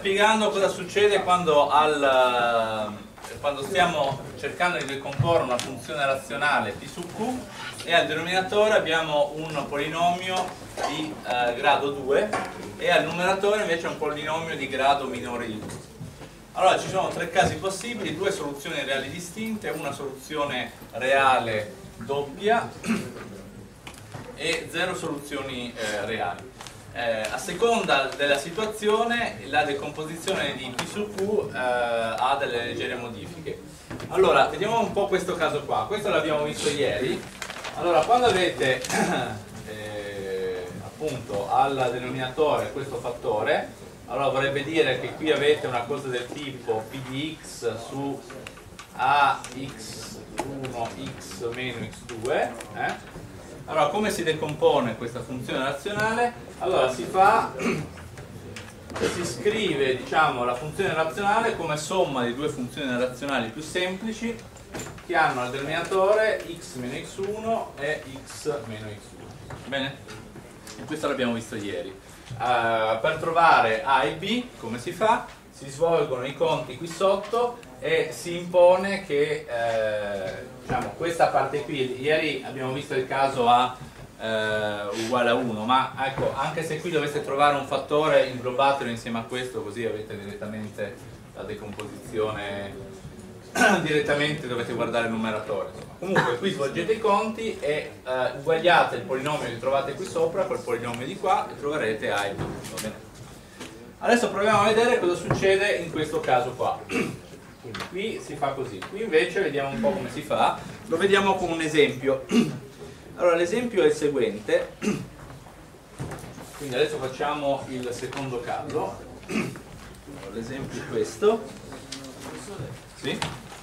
Spiegando cosa succede quando stiamo cercando di decomporre una funzione razionale p su q e al denominatore abbiamo un polinomio di grado 2 e al numeratore invece un polinomio di grado minore di 2. Allora ci sono tre casi possibili, due soluzioni reali distinte, una soluzione reale doppia e zero soluzioni reali. A seconda della situazione la decomposizione di p su q ha delle leggere modifiche. Allora vediamo un po' questo caso qua, questo l'abbiamo visto ieri. Allora quando avete appunto al denominatore questo fattore, allora vorrebbe dire che qui avete una cosa del tipo p di x su ax1 x meno x2. Allora come si decompone questa funzione razionale? Allora si scrive, diciamo, la funzione razionale come somma di due funzioni razionali più semplici che hanno al denominatore x meno x1 e x meno x2. Bene? E questo l'abbiamo visto ieri. Per trovare a e b come si fa? Si svolgono i conti qui sotto e si impone che diciamo, questa parte qui, ieri abbiamo visto il caso a uguale a 1, ma ecco, anche se qui doveste trovare un fattore, inglobatelo insieme a questo, così avete direttamente la decomposizione, direttamente dovete guardare il numeratore. Comunque qui svolgete i conti e uguagliate il polinomio che trovate qui sopra col polinomio di qua e troverete a e b. Va bene? Adesso proviamo a vedere cosa succede in questo caso qua. Quindi qui si fa così, qui invece vediamo un po' come si fa, lo vediamo con un esempio. Allora l'esempio è il seguente, quindi adesso facciamo il secondo caso. L'esempio è questo. Sì?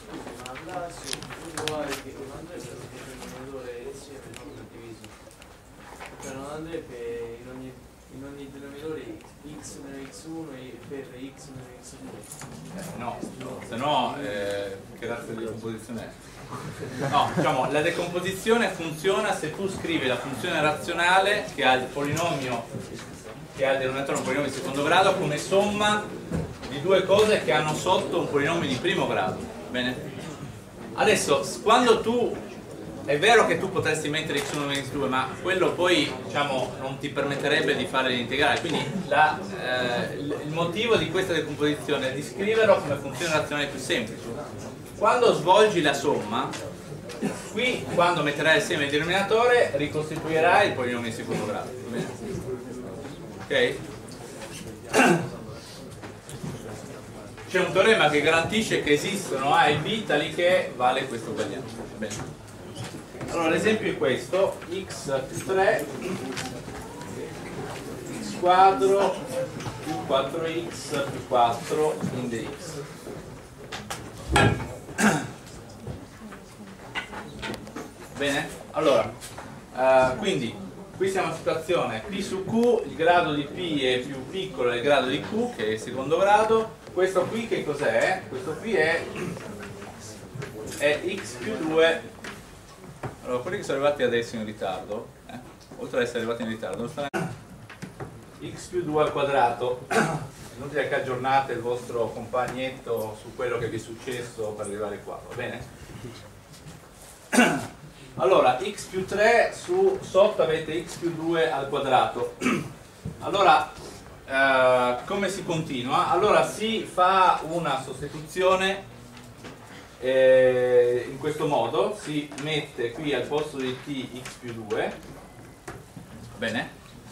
Non andrebbe in ogni denominatore x meno x1 e per x meno x2? No, se no che razza di decomposizione è? No, diciamo, la decomposizione funziona se tu scrivi la funzione razionale che ha il polinomio, che ha il denominatore un polinomio di secondo grado come somma di due cose che hanno sotto un polinomio di primo grado. Bene? Adesso, quando tu è vero che tu potresti mettere x1 meno x2, ma quello poi diciamo, non ti permetterebbe di fare l'integrale, quindi il motivo di questa decomposizione è di scriverlo come funzione razionale più semplice. Quando svolgi la somma, qui quando metterai assieme il denominatore ricostituirai il polinomio di secondo grado. Ok? C'è un teorema che garantisce che esistono a e b tali che vale questo uguaglianza. Bene. Allora l'esempio è questo, x più 3 x quadro più 4x più 4 in dx. Bene? Allora, quindi qui siamo in situazione p su q, il grado di p è più piccolo del grado di q, che è il secondo grado. Questo qui che cos'è? Questo qui è x più 2. Allora, quelli che sono arrivati adesso in ritardo, oltre ad essere arrivati in ritardo, x più 2 al quadrato. È inutile che aggiornate il vostro compagnetto su quello che vi è successo per arrivare qua, va bene? Allora, x più 3 sotto avete x più 2 al quadrato. Allora, come si continua? Allora si fa una sostituzione in questo modo, si mette qui al posto di t x più 2, bene?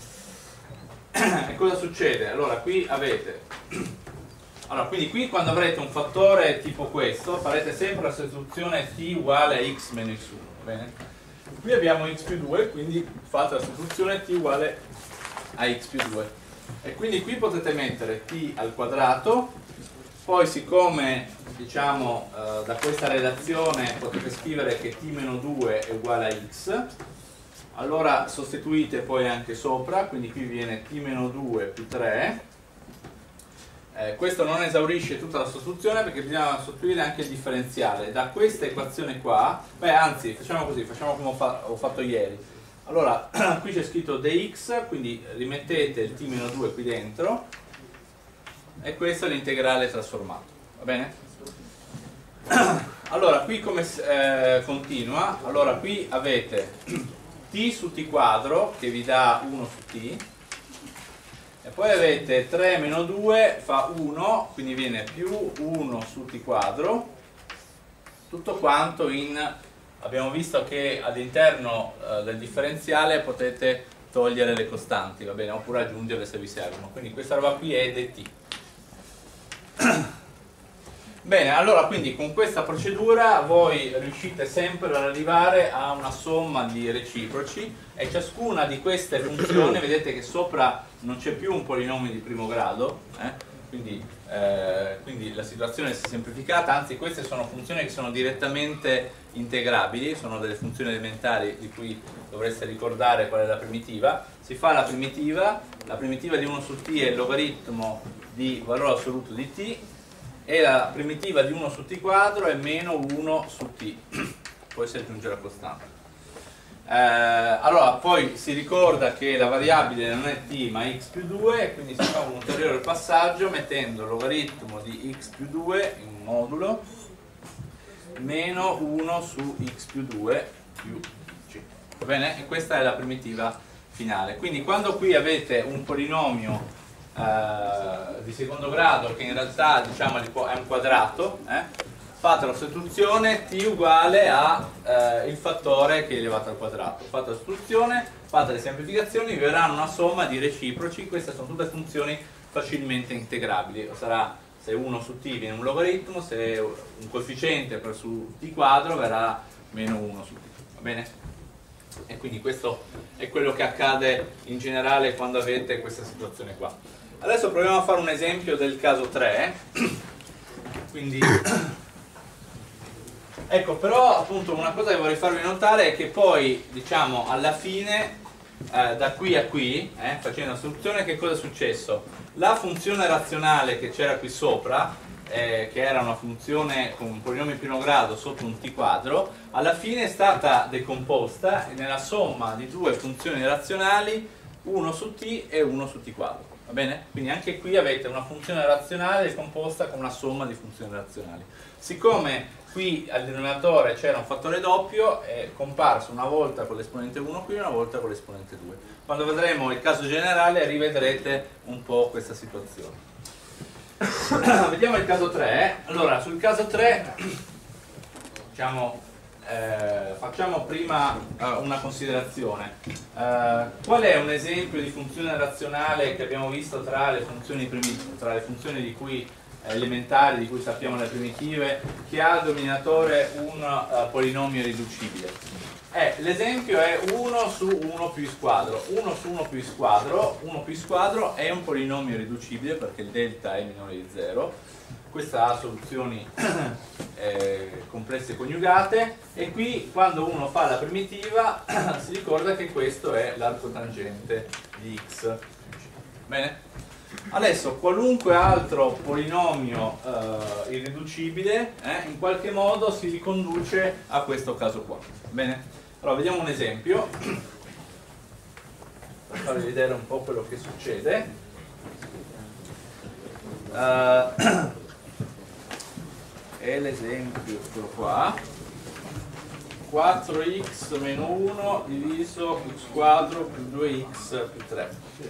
E cosa succede? Allora qui avete, allora quindi qui quando avrete un fattore tipo questo farete sempre la sostituzione t uguale a x meno x1, bene? Qui abbiamo x più 2, quindi fate la sostituzione t uguale a x più 2 e quindi qui potete mettere t al quadrato. Poi siccome diciamo da questa relazione potete scrivere che t meno 2 è uguale a x, allora sostituite poi anche sopra, quindi qui viene t meno 2 più 3. Questo non esaurisce tutta la sostituzione perché bisogna sostituire anche il differenziale. Da questa equazione qua, anzi facciamo così, facciamo come ho fatto ieri. Allora qui c'è scritto dx, quindi rimettete il t meno 2 qui dentro e questo è l'integrale trasformato, va bene? Allora qui come continua? Allora qui avete t su t quadro che vi dà 1 su t, e poi avete 3 meno 2 fa 1, quindi viene più 1 su t quadro, tutto quanto in... abbiamo visto che all'interno del differenziale potete togliere le costanti, va bene? Oppure aggiungerle se vi servono, quindi questa roba qui è dt. Bene, allora quindi con questa procedura voi riuscite sempre ad arrivare a una somma di reciproci, e ciascuna di queste funzioni, vedete che sopra non c'è più un polinomio di primo grado, quindi la situazione si è semplificata, anzi queste sono funzioni che sono direttamente integrabili, sono delle funzioni elementari di cui dovreste ricordare qual è la primitiva. Si fa la primitiva di 1 su t è il logaritmo di valore assoluto di t, e la primitiva di 1 su t quadro è meno 1 su t, poi si aggiunge la costante. Allora poi si ricorda che la variabile non è t ma x più 2, quindi si fa un ulteriore passaggio mettendo il logaritmo di x più 2 in un modulo meno 1 su x più 2 più c, va bene? E questa è la primitiva finale. Quindi quando qui avete un polinomio di secondo grado che in realtà diciamo è un quadrato, fate la sostituzione t uguale a il fattore che è elevato al quadrato, fate la sostituzione, fate le semplificazioni, vi verranno una somma di reciproci. Queste sono tutte funzioni facilmente integrabili, sarà, se 1 su t viene un logaritmo, se un coefficiente per su t quadro verrà meno 1 su t, va bene? E quindi questo è quello che accade in generale quando avete questa situazione qua. Adesso proviamo a fare un esempio del caso 3. Quindi ecco, però appunto una cosa che vorrei farvi notare è che poi diciamo alla fine da qui a qui, facendo la soluzione, che cosa è successo? La funzione razionale che c'era qui sopra, che era una funzione con un polinomio in primo grado sotto un t quadro, alla fine è stata decomposta nella somma di due funzioni razionali, 1 su t e 1 su t quadro, va bene? Quindi anche qui avete una funzione razionale decomposta con una somma di funzioni razionali. Siccome qui al denominatore c'era un fattore doppio, è comparso una volta con l'esponente 1 qui e una volta con l'esponente 2. Quando vedremo il caso generale rivedrete un po' questa situazione. Vediamo il caso 3. Allora, sul caso 3 diciamo, facciamo prima una considerazione. Qual è un esempio di funzione razionale che abbiamo visto tra le funzioni di cui elementari, di cui sappiamo le primitive, che ha al denominatore un polinomio riducibile? L'esempio è 1 su 1 più x quadro. 1 su 1 più x quadro, 1 più x quadro è un polinomio riducibile perché il delta è minore di 0. Questa ha soluzioni complesse coniugate, e qui quando uno fa la primitiva si ricorda che questo è l'arco tangente di x. Bene? Adesso qualunque altro polinomio irriducibile in qualche modo si riconduce a questo caso qua. Bene? Allora vediamo un esempio per farvi vedere un po' quello che succede. È l'esempio, eccolo qua, 4x meno 1 diviso x quadro più 2x più 3.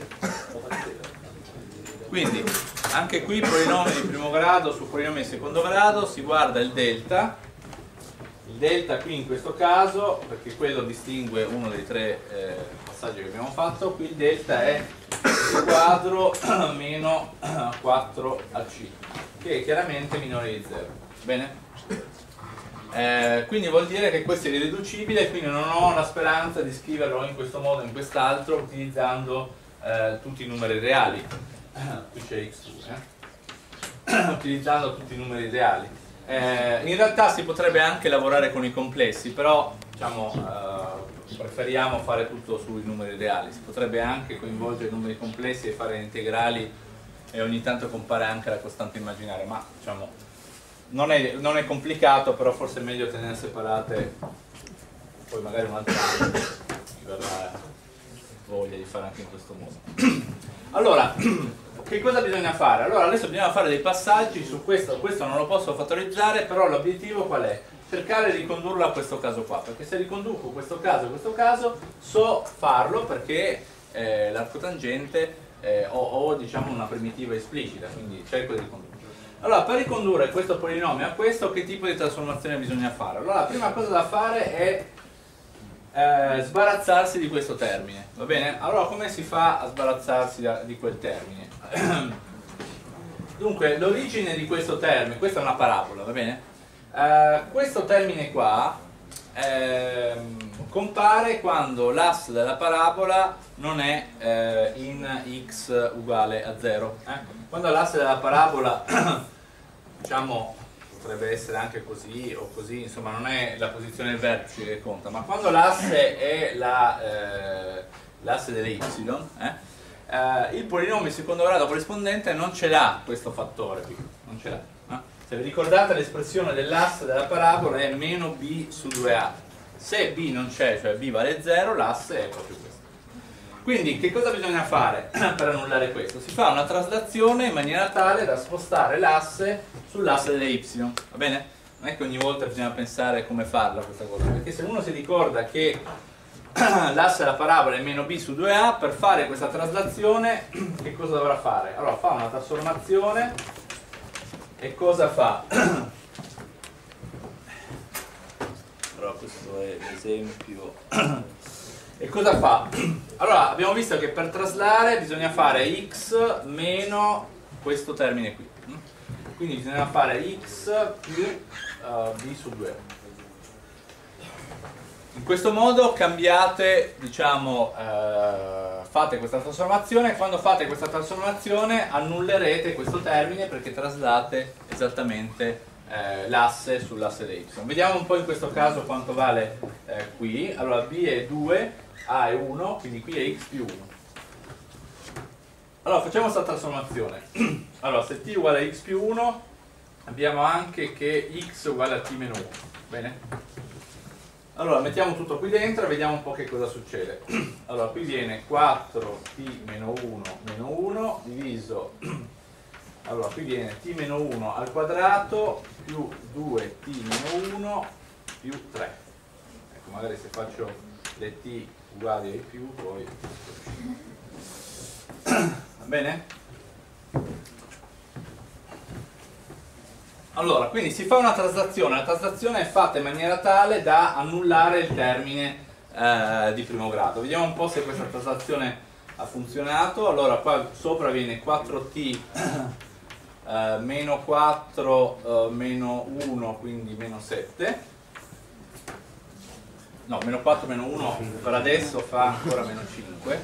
Quindi anche qui polinomio di primo grado su polinomio di secondo grado, si guarda il delta qui in questo caso, perché quello distingue uno dei tre passaggi che abbiamo fatto. Qui il delta è x quadro meno 4ac, che è chiaramente minore di 0. Bene? Quindi vuol dire che questo è irriducibile, quindi non ho la speranza di scriverlo in questo modo o in quest'altro utilizzando tutti i numeri reali. Qui c'è x2, utilizzando tutti i numeri reali. In realtà si potrebbe anche lavorare con i complessi, però diciamo, preferiamo fare tutto sui numeri reali. Si potrebbe anche coinvolgere i numeri complessi e fare integrali, e ogni tanto compare anche la costante immaginaria, ma diciamo non è complicato, però forse è meglio tenere separate. Poi magari un altro anno mi verrà voglia di fare anche in questo modo. Allora, che cosa bisogna fare? Allora adesso bisogna fare dei passaggi su questo non lo posso fattorizzare, però l'obiettivo qual è? Cercare di ricondurlo a questo caso qua, perché se riconduco questo caso e questo caso so farlo perché l'arco tangente ho diciamo una primitiva esplicita, quindi cerco di ricondurlo. Allora, per ricondurre questo polinomio a questo, che tipo di trasformazione bisogna fare? Allora, la prima cosa da fare è sbarazzarsi di questo termine, va bene? Allora, come si fa a sbarazzarsi di quel termine? Dunque, l'origine di questo termine, questa è una parabola, va bene? Questo termine qua compare quando l'asse della parabola non è in x uguale a 0. Quando l'asse della parabola diciamo potrebbe essere anche così o così, insomma non è la posizione del vertice che conta, ma quando l'asse è l'asse delle y, il polinomio di secondo grado corrispondente non ce l'ha questo fattore qui, non ce l'ha. Se vi ricordate, l'espressione dell'asse della parabola è meno b su 2a. Se b non c'è, cioè b vale 0, l'asse è proprio questo. Quindi che cosa bisogna fare per annullare questo? Si fa una traslazione in maniera tale da spostare l'asse sull'asse delle y, va bene? Non è che ogni volta bisogna pensare come farla questa cosa, perché se uno si ricorda che l'asse della parabola è meno b su 2a, per fare questa traslazione che cosa dovrà fare? Allora fa una trasformazione e cosa fa? Allora questo è l'esempio. E cosa fa? Allora abbiamo visto che per traslare bisogna fare x meno questo termine qui, quindi bisogna fare x più b su 2a. In questo modo cambiate, diciamo, fate questa trasformazione. Quando fate questa trasformazione annullerete questo termine perché traslate esattamente l'asse sull'asse di y. Vediamo un po' in questo caso quanto vale qui. Allora b è 2, a è 1, quindi qui è x più 1. Allora facciamo questa trasformazione. Allora se t uguale a x più 1 abbiamo anche che x uguale a t meno 1, bene? Allora mettiamo tutto qui dentro e vediamo un po' che cosa succede. Allora qui viene 4t meno 1 diviso, allora qui viene t meno 1 al quadrato più 2t meno 1 più 3. Ecco, magari se faccio le t uguali ai più poi va bene? Allora, quindi si fa una traslazione, la traslazione è fatta in maniera tale da annullare il termine di primo grado. Vediamo un po' se questa traslazione ha funzionato. Allora, qua sopra viene 4t meno 4 meno 1, quindi meno 7. No, meno 4 meno 1 per adesso fa ancora meno 5.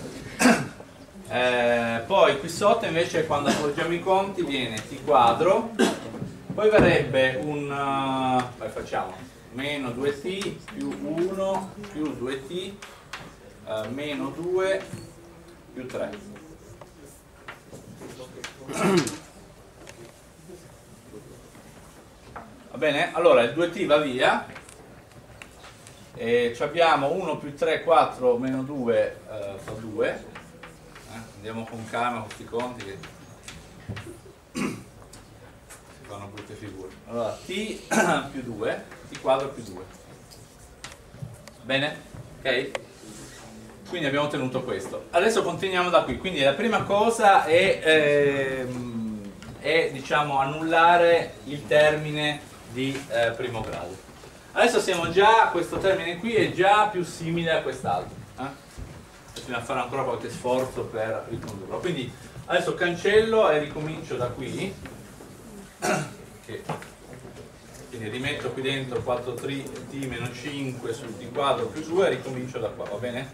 Poi qui sotto invece quando appoggiamo i conti viene t quadro. Poi verrebbe facciamo meno 2t più 1 più 2t meno 2 più 3. Va bene? Allora il 2t va via e abbiamo 1 più 3, 4 meno 2 fa 2. Andiamo con calma con questi conti che fanno brutte figure. Allora t più 2, t quadro più 2. Bene? Ok? Quindi abbiamo ottenuto questo. Adesso continuiamo da qui. Quindi la prima cosa è diciamo annullare il termine di primo grado. Adesso siamo già, questo termine qui è già più simile a quest'altro. Bisogna fare ancora qualche sforzo per ricondurlo. Quindi adesso cancello e ricomincio da qui. Quindi rimetto qui dentro 4t meno 5 sul t quadro più 2 e ricomincio da qua, va bene?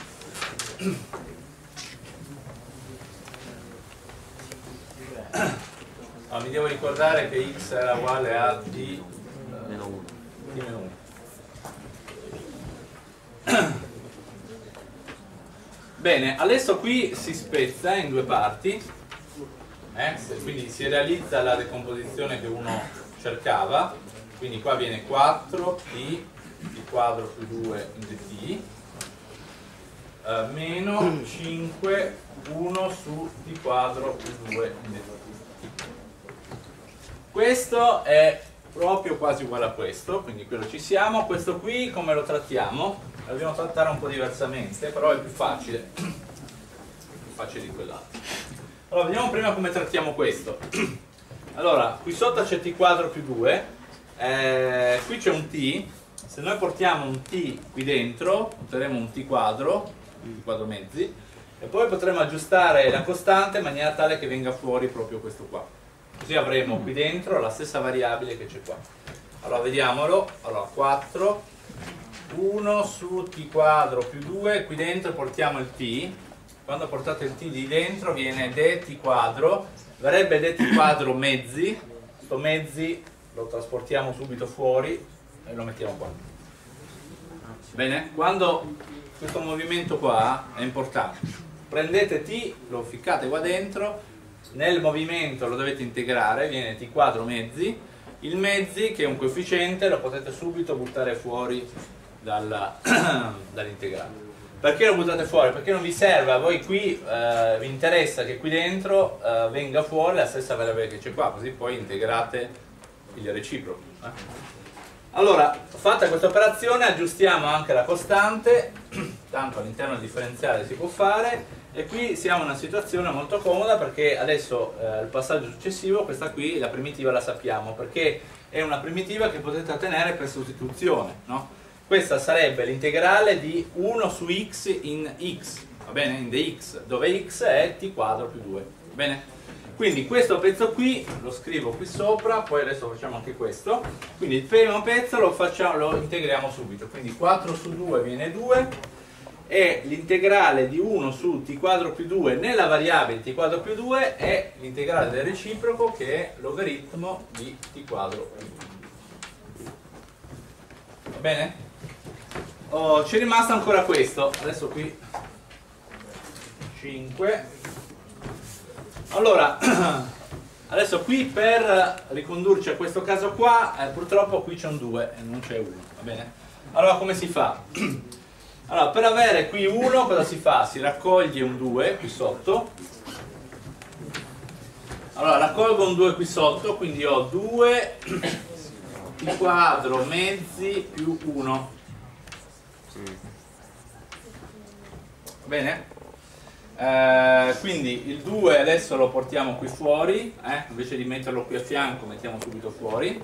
Allora, mi devo ricordare che x era uguale a t meno 1. T meno 1. Bene, adesso qui si spezza in due parti. Quindi si realizza la decomposizione che uno cercava, quindi qua viene 4t quadro più 2 in dt meno 5 1 su t quadro più 2 in d. Questo è proprio quasi uguale a questo, quindi quello ci siamo. Questo qui come lo trattiamo? Lo dobbiamo trattare un po' diversamente, però è più facile di quell'altro. Allora vediamo prima come trattiamo questo. Allora qui sotto c'è t quadro più 2, qui c'è un t. Se noi portiamo un t qui dentro otterremo un t quadro mezzi, e poi potremo aggiustare la costante in maniera tale che venga fuori proprio questo qua. Così avremo qui dentro la stessa variabile che c'è qua. Allora vediamolo. Allora 4 1 su t quadro più 2, qui dentro portiamo il t. Quando portate il t di dentro viene dt quadro, verrebbe dt quadro mezzi. Questo mezzi lo trasportiamo subito fuori e lo mettiamo qua. Bene? Quando questo movimento qua è importante, prendete t, lo ficcate qua dentro, nel movimento lo dovete integrare, viene t quadro mezzi. Il mezzi, che è un coefficiente, lo potete subito buttare fuori dall'integrale. Perché lo buttate fuori? Perché non vi serve, a voi qui vi interessa che qui dentro venga fuori la stessa variabile che c'è qua, così poi integrate il reciproco. Allora, fatta questa operazione aggiustiamo anche la costante, tanto all'interno del differenziale si può fare, e qui siamo in una situazione molto comoda perché adesso il passaggio successivo, questa qui, la primitiva la sappiamo, perché è una primitiva che potete ottenere per sostituzione, no? Questa sarebbe l'integrale di 1 su x in x, va bene? In dx, dove x è t quadro più 2, va bene? Quindi questo pezzo qui lo scrivo qui sopra, poi adesso facciamo anche questo. Quindi il primo pezzo lo integriamo subito, quindi 4 su 2 viene 2, e l'integrale di 1 su t quadro più 2 nella variabile t quadro più 2 è l'integrale del reciproco, che è logaritmo di t quadro più 2. Va bene? C'è rimasto ancora questo, adesso qui 5. Allora adesso qui per ricondurci a questo caso qua, purtroppo qui c'è un 2 e non c'è 1, va bene? Allora come si fa? Allora per avere qui 1 cosa si fa? Si raccoglie un 2 qui sotto. Allora raccolgo un 2 qui sotto, quindi ho 2 t quadro mezzi più 1. Va bene? Quindi il 2 adesso lo portiamo qui fuori, invece di metterlo qui a fianco mettiamo subito fuori.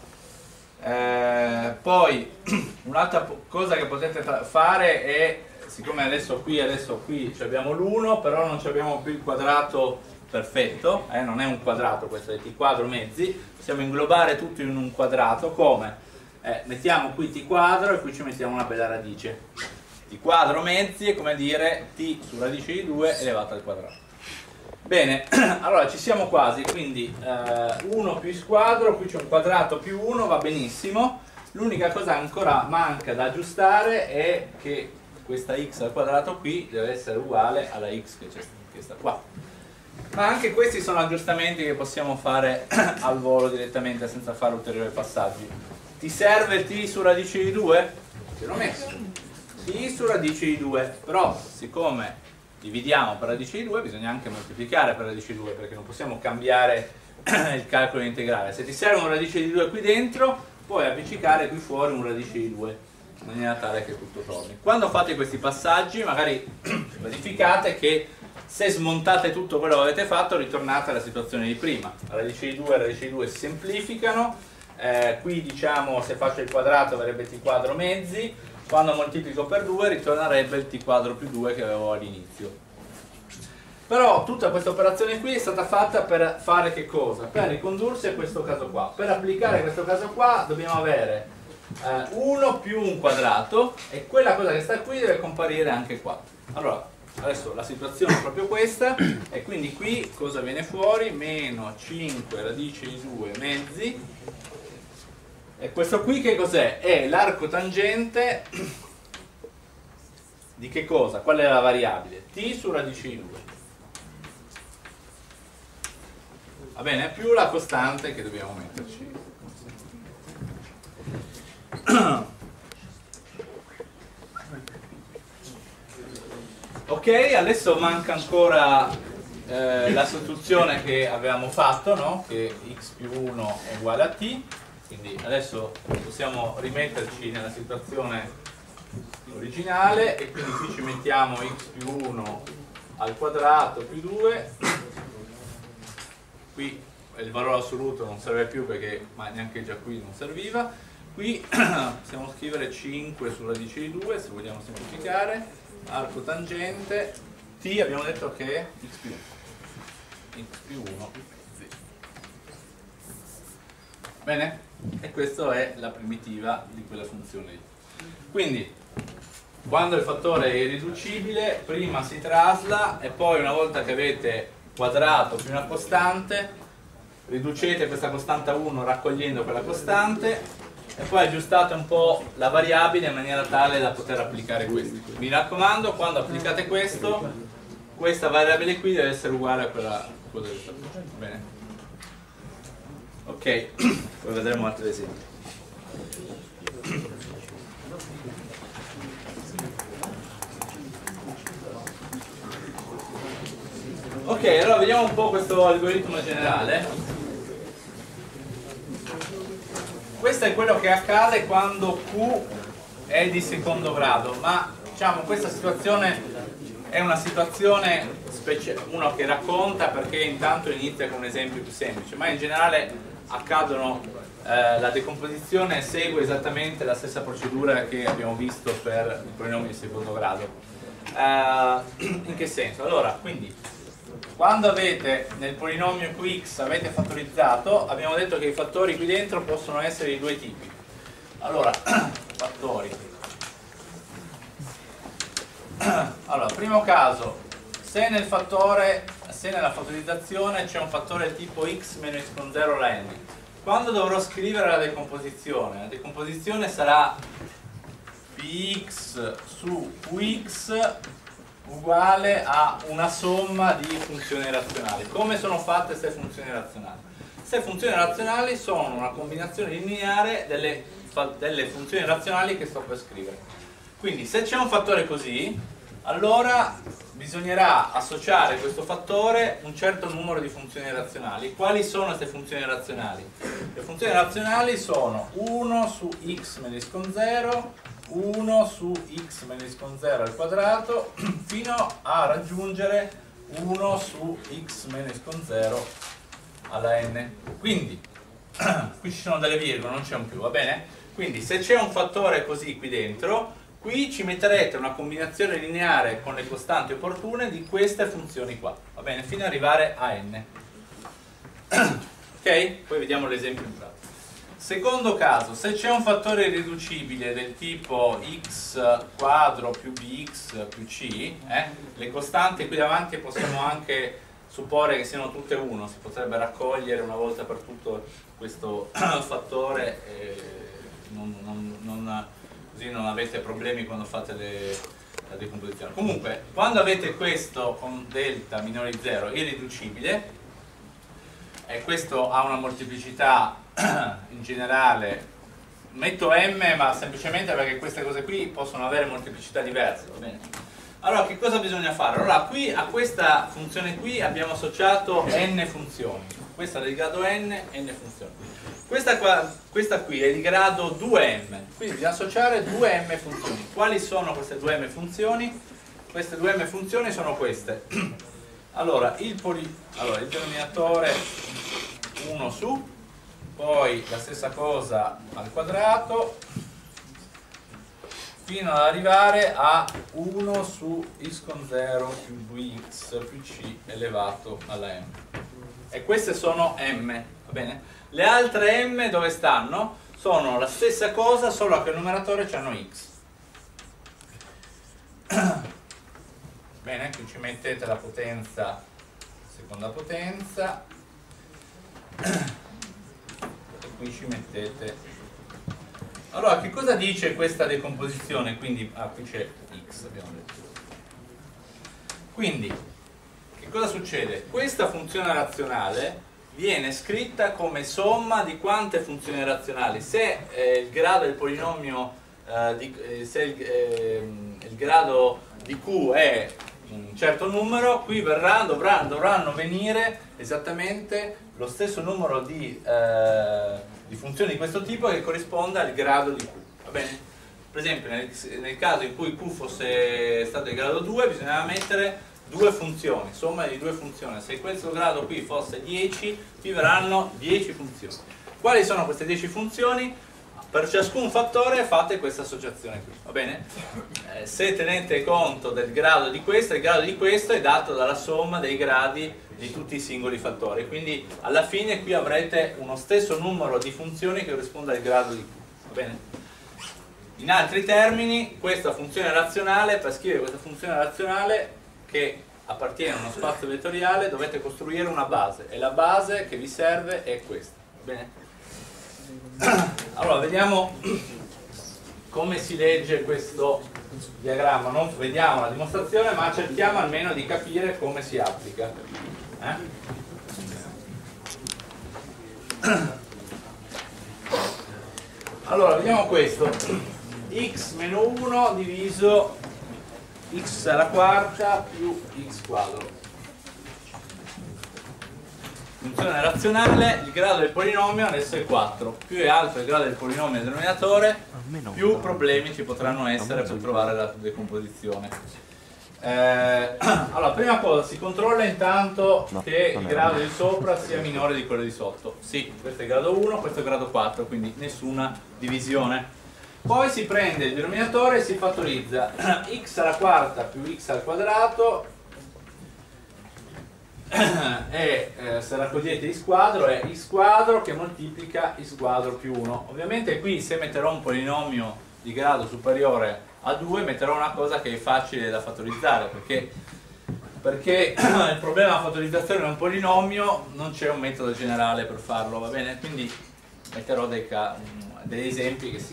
Poi un'altra cosa che potete fare è, siccome adesso qui abbiamo l'1, però non abbiamo più il quadrato perfetto, non è un quadrato, questo è t quadro mezzi, possiamo inglobare tutto in un quadrato. Come? Mettiamo qui t quadro e qui ci mettiamo una bella radice. T quadro mezzi è come dire t su radice di 2 elevato al quadrato. Bene, allora ci siamo quasi, quindi 1 più x quadro, qui c'è un quadrato più 1, va benissimo. L'unica cosa che ancora manca da aggiustare è che questa x al quadrato qui deve essere uguale alla x che sta qua. Ma anche questi sono aggiustamenti che possiamo fare al volo direttamente senza fare ulteriori passaggi. Ti serve t su radice di 2? Ce l'ho messo. T su radice di 2, però siccome dividiamo per radice di 2 bisogna anche moltiplicare per radice di 2, perché non possiamo cambiare il calcolo integrale. Se ti serve un radice di 2 qui dentro, puoi appiccicare qui fuori un radice di 2 in maniera tale che tutto torni. Quando fate questi passaggi magari verificate che se smontate tutto quello che avete fatto ritornate alla situazione di prima. Radice di 2 e radice di 2 si semplificano, qui diciamo se faccio il quadrato avrebbe t quadro mezzi, quando moltiplico per 2 ritornerebbe il t quadro più 2 che avevo all'inizio. Però tutta questa operazione qui è stata fatta per fare che cosa? Per ricondursi a questo caso qua. Per applicare questo caso qua dobbiamo avere 1 più un quadrato, e quella cosa che sta qui deve comparire anche qua. Allora adesso la situazione è proprio questa, e quindi qui cosa viene fuori? Meno 5 radice di 2 mezzi, e questo qui che cos'è? È l'arco tangente di che cosa? Qual è la variabile? T su radice di 2. Va bene? Più la costante che dobbiamo metterci. Ok, adesso manca ancora la sostituzione che avevamo fatto, no? Che x più 1 è uguale a t, quindi adesso possiamo rimetterci nella situazione originale e quindi qui ci mettiamo x più 1 al quadrato più 2, qui il valore assoluto non serve più perché ma neanche già qui non serviva, qui possiamo scrivere 5 su radice di 2 se vogliamo semplificare, arco tangente, t abbiamo detto che è x più 1 bene? E questa è la primitiva di quella funzione lì. Quindi quando il fattore è irriducibile prima si trasla e poi una volta che avete quadrato più una costante riducete questa costante a 1 raccogliendo quella costante e poi aggiustate un po' la variabile in maniera tale da poter applicare questo. Mi raccomando, quando applicate questo, questa variabile qui deve essere uguale a quella del fattore. Bene? Ok, poi vedremo altri esempi. Ok, allora vediamo un po' questo algoritmo generale. Questo è quello che accade quando Q è di secondo grado, ma diciamo questa situazione è una situazione uno che racconta perché intanto inizia con un esempio più semplice, ma in generale accadono, la decomposizione segue esattamente la stessa procedura che abbiamo visto per i polinomi di secondo grado. In che senso? Allora, quindi quando avete nel polinomio qx avete fattorizzato, abbiamo detto che i fattori qui dentro possono essere di due tipi. Allora, fattori. Allora, primo caso, se nella fattorizzazione c'è un fattore tipo x meno x con 0 alla n, quando dovrò scrivere la decomposizione sarà px su qx uguale a una somma di funzioni razionali. Come sono fatte queste funzioni razionali? Queste funzioni razionali sono una combinazione lineare delle funzioni razionali che sto per scrivere. Quindi se c'è un fattore così, allora bisognerà associare questo fattore un certo numero di funzioni razionali. Quali sono queste funzioni razionali? Le funzioni razionali sono 1 su x meno x con 0, 1 su x meno x con 0 al quadrato, fino a raggiungere 1 su x meno x con 0 alla n. Quindi, qui ci sono delle virgole, non c'è un più, va bene? Quindi se c'è un fattore così qui dentro, qui ci metterete una combinazione lineare con le costanti opportune di queste funzioni qua, va bene? Fino ad arrivare a n. Ok? Poi vediamo l'esempio in pratica. Secondo caso, se c'è un fattore irriducibile del tipo x quadro più bx più c, le costanti qui davanti possiamo anche supporre che siano tutte 1, si potrebbe raccogliere una volta per tutto questo fattore, così non avete problemi quando fate la decomposizione. Comunque, quando avete questo con delta minore di 0 irriducibile, e questo ha una molteplicità in generale, metto m ma semplicemente perché queste cose qui possono avere molteplicità diverse, va bene? Allora che cosa bisogna fare? Allora qui a questa funzione qui abbiamo associato n funzioni, questa è di grado n funzioni, questa qui è di grado 2m, quindi bisogna associare 2m funzioni. Quali sono queste 2m funzioni? Queste 2m funzioni sono queste. Allora il denominatore 1 su, poi la stessa cosa al quadrato, fino ad arrivare a 1 su x con 0 più 2x più c elevato alla m. E queste sono m, va bene? Le altre m dove stanno? Sono la stessa cosa, solo che al numeratore c'hanno x. Bene, qui ci mettete la potenza, seconda potenza, e qui ci mettete. Allora, che cosa dice questa decomposizione? Quindi, qui c'è x, abbiamo detto. Quindi, che cosa succede? Questa funzione razionale viene scritta come somma di quante funzioni razionali. Se il grado del polinomio, il grado di q è un certo numero, qui dovranno venire esattamente lo stesso numero di funzioni di questo tipo che corrisponda al grado di Q, va bene? Per esempio nel caso in cui Q fosse stato di grado 2 bisognava mettere due funzioni, somma di due funzioni. Se questo grado qui fosse 10, qui verranno 10 funzioni. Quali sono queste 10 funzioni? Per ciascun fattore fate questa associazione qui, va bene? Se tenete conto del grado di questo, il grado di questo è dato dalla somma dei gradi di tutti i singoli fattori, quindi alla fine qui avrete uno stesso numero di funzioni che corrisponde al grado di Q, va bene? In altri termini, questa funzione razionale, per scrivere questa funzione razionale che appartiene a uno spazio vettoriale, dovete costruire una base, e la base che vi serve è questa, va bene? Allora, vediamo come si legge questo diagramma. Non vediamo la dimostrazione, ma cerchiamo almeno di capire come si applica. Allora, vediamo questo. X meno 1 diviso x alla quarta più x quadro. Funzione razionale, il grado del polinomio adesso è 4. Più è alto il grado del polinomio nel denominatore, più problemi ci potranno essere per trovare la decomposizione. Allora, prima cosa, si controlla intanto che il grado di sopra sia minore di quello di sotto. Sì, questo è il grado 1, questo è il grado 4, quindi nessuna divisione. Poi si prende il denominatore e si fattorizza x alla quarta più x al quadrato e se raccogliete x quadro è x quadro che moltiplica x quadro più 1. Ovviamente qui se metterò un polinomio di grado superiore a 2 metterò una cosa che è facile da fattorizzare, perché il problema della fattorizzazione di un polinomio non c'è un metodo generale per farlo, va bene? Quindi metterò degli esempi che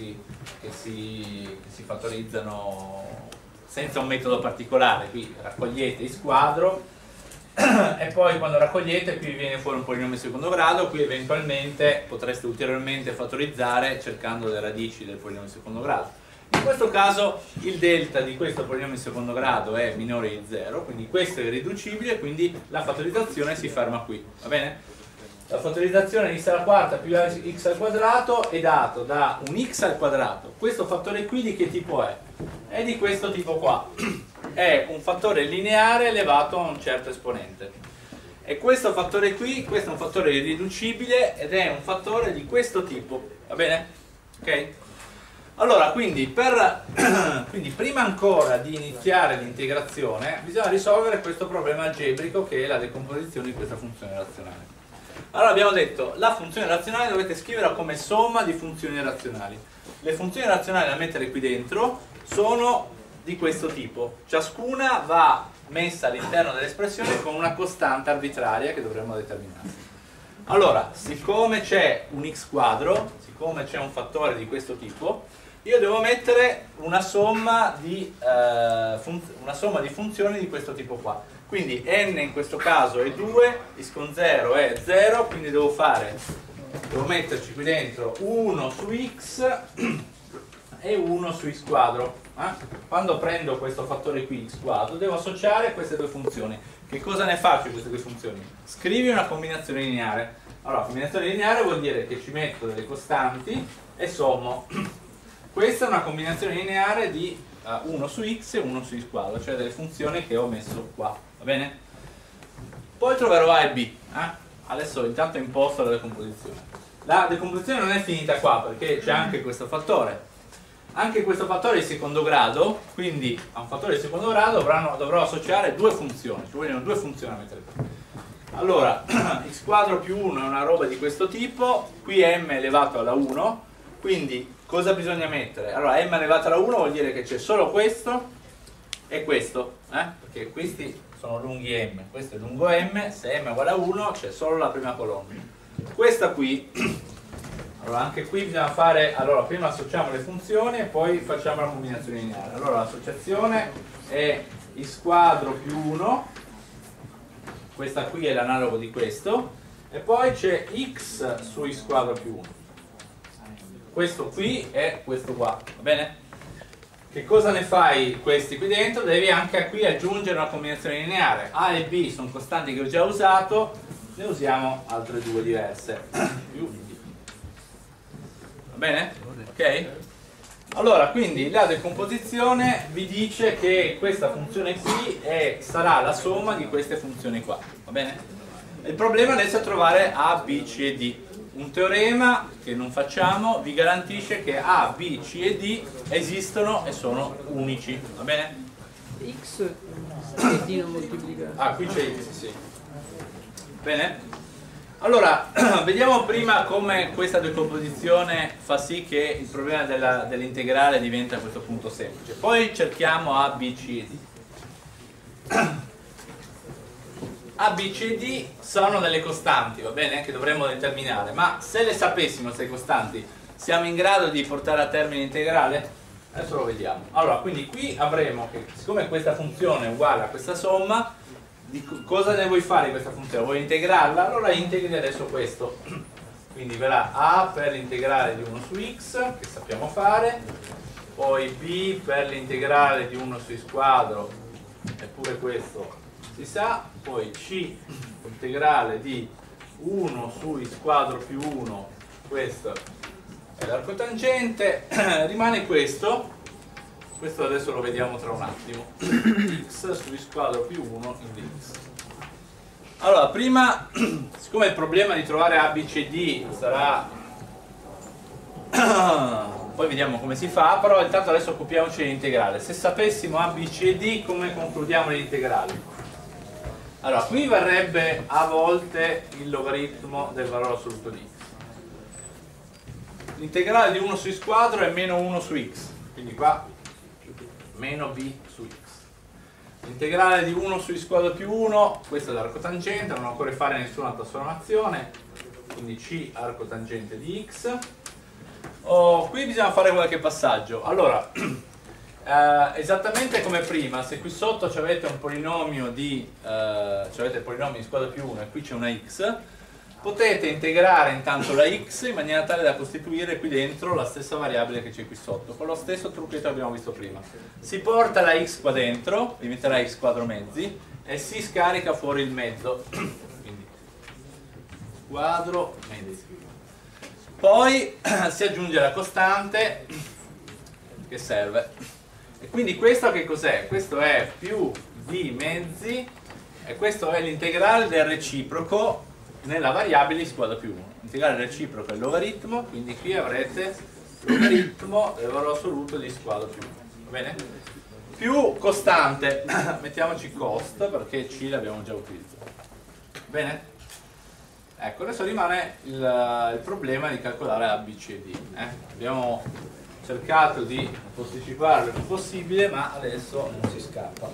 si fattorizzano senza un metodo particolare. Qui raccogliete x quadro e poi quando raccogliete qui viene fuori un polinomio di secondo grado, qui eventualmente potreste ulteriormente fattorizzare cercando le radici del polinomio di secondo grado. In questo caso il delta di questo polinomio di secondo grado è minore di 0, quindi questo è irriducibile, quindi la fattorizzazione si ferma qui, va bene? La fattorizzazione di x alla quarta più x al quadrato è dato da un x al quadrato. Questo fattore qui di che tipo è? È di questo tipo qua. È un fattore lineare elevato a un certo esponente. E questo fattore qui, questo è un fattore irriducibile ed è un fattore di questo tipo, va bene? Ok? Allora, quindi prima ancora di iniziare l'integrazione bisogna risolvere questo problema algebrico che è la decomposizione di questa funzione razionale. Allora abbiamo detto, la funzione razionale dovete scriverla come somma di funzioni razionali. Le funzioni razionali da mettere qui dentro sono di questo tipo. Ciascuna va messa all'interno dell'espressione con una costante arbitraria che dovremo determinare. Allora, siccome c'è un x quadro, siccome c'è un fattore di questo tipo, io devo mettere una somma di funzioni di questo tipo qua. Quindi n in questo caso è 2, x con 0 è 0, quindi devo metterci qui dentro 1 su x e 1 su x quadro. Quando prendo questo fattore qui, x quadro, devo associare queste due funzioni. Che cosa ne faccio di queste due funzioni? Scrivi una combinazione lineare. Allora, combinazione lineare vuol dire che ci metto delle costanti e sommo. Questa è una combinazione lineare di 1 su x e 1 su x quadro, cioè delle funzioni che ho messo qua, va bene? Poi troverò a e b. Adesso intanto imposto la decomposizione. La decomposizione non è finita qua perché c'è anche questo fattore. Anche questo fattore di secondo grado, quindi a un fattore di secondo grado dovrò associare due funzioni, ci vogliono due funzioni a mettere qui. Allora, x quadro più 1 è una roba di questo tipo, qui m elevato alla 1, quindi cosa bisogna mettere? Allora, m elevato alla 1 vuol dire che c'è solo questo e questo, perché questi sono lunghi m, questo è lungo m, se m è uguale a 1 c'è solo la prima colonna. Questa qui, allora anche qui bisogna fare, allora prima associamo le funzioni e poi facciamo la combinazione lineare. Allora l'associazione è x quadro più 1, questa qui è l'analogo di questo, e poi c'è x su x quadro più 1. Questo qui è questo qua, va bene? che cosa ne fai questi qui dentro? Devi anche qui aggiungere una combinazione lineare. A e B sono costanti che ho già usato, ne usiamo altre due diverse. Più D. Va bene? Ok? Allora, quindi la decomposizione vi dice che questa funzione qui sarà la somma di queste funzioni qua. Va bene? Il problema adesso è trovare A, B, C e D. Un teorema che non facciamo vi garantisce che A, B, C e D esistono e sono unici, va bene? X e D non moltiplicare. Ah, qui c'è X, sì. Bene? Allora, vediamo prima come questa decomposizione fa sì che il problema dell'integrale diventa a questo punto semplice. Poi cerchiamo A, B, C e D. A, B, C e D sono delle costanti, va bene? Che dovremmo determinare, ma se le sapessimo queste costanti, siamo in grado di portare a termine l'integrale? Adesso lo vediamo. Allora, quindi qui avremo che, siccome questa funzione è uguale a questa somma, cosa ne vuoi fare di questa funzione? Vuoi integrarla? Allora integri adesso questo. Quindi verrà A per l'integrale di 1 su x, che sappiamo fare, poi B per l'integrale di 1 su x quadro, eppure questo si sa, poi C integrale di 1 su x quadro più 1, questo è l'arco tangente, rimane questo adesso lo vediamo tra un attimo, x su x quadro più 1 in dx. Allora, prima, siccome il problema di trovare A, B, C e D sarà, poi vediamo come si fa, però intanto adesso occupiamoci dell'integrale. Se sapessimo A, B, C e D, come concludiamo l'integrale? Allora, qui varrebbe a volte il logaritmo del valore assoluto di x. L'integrale di 1 su x quadro è meno 1 su x, quindi qua meno b su x. L'integrale di 1 su x quadro più 1, questo è l'arco tangente, non occorre fare nessuna trasformazione, quindi c arco tangente di x. Qui bisogna fare qualche passaggio. Allora, esattamente come prima, se qui sotto avete un polinomio di avete il polinomio di squadra più 1 e qui c'è una x, potete integrare intanto la x in maniera tale da costituire qui dentro la stessa variabile che c'è qui sotto, con lo stesso trucchetto che abbiamo visto prima. Si porta la x qua dentro, diventerà x quadro mezzi, e si scarica fuori il mezzo, quindi quadro mezzi. Poi si aggiunge la costante che serve. E quindi questo che cos'è? Questo è più d mezzi e questo è l'integrale del reciproco nella variabile x quadro più 1. L'integrale reciproco è il logaritmo, quindi qui avrete il logaritmo del valore assoluto di x quadro più 1. Va bene? Più costante, mettiamoci cost perché c l'abbiamo già utilizzato. Bene? Ecco, adesso rimane il problema di calcolare A, B, C e D. Abbiamo cercato di posticiparlo il più possibile, ma adesso non si scappa.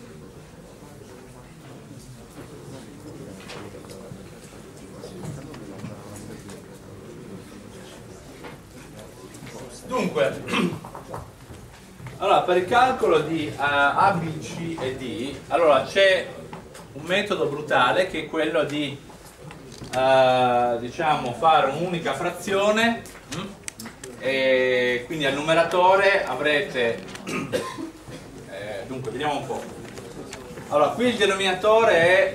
Dunque, allora, per il calcolo di A, B, C e D, allora c'è un metodo brutale che è quello di diciamo fare un'unica frazione, e quindi al numeratore avrete dunque vediamo un po'. Allora, qui il denominatore è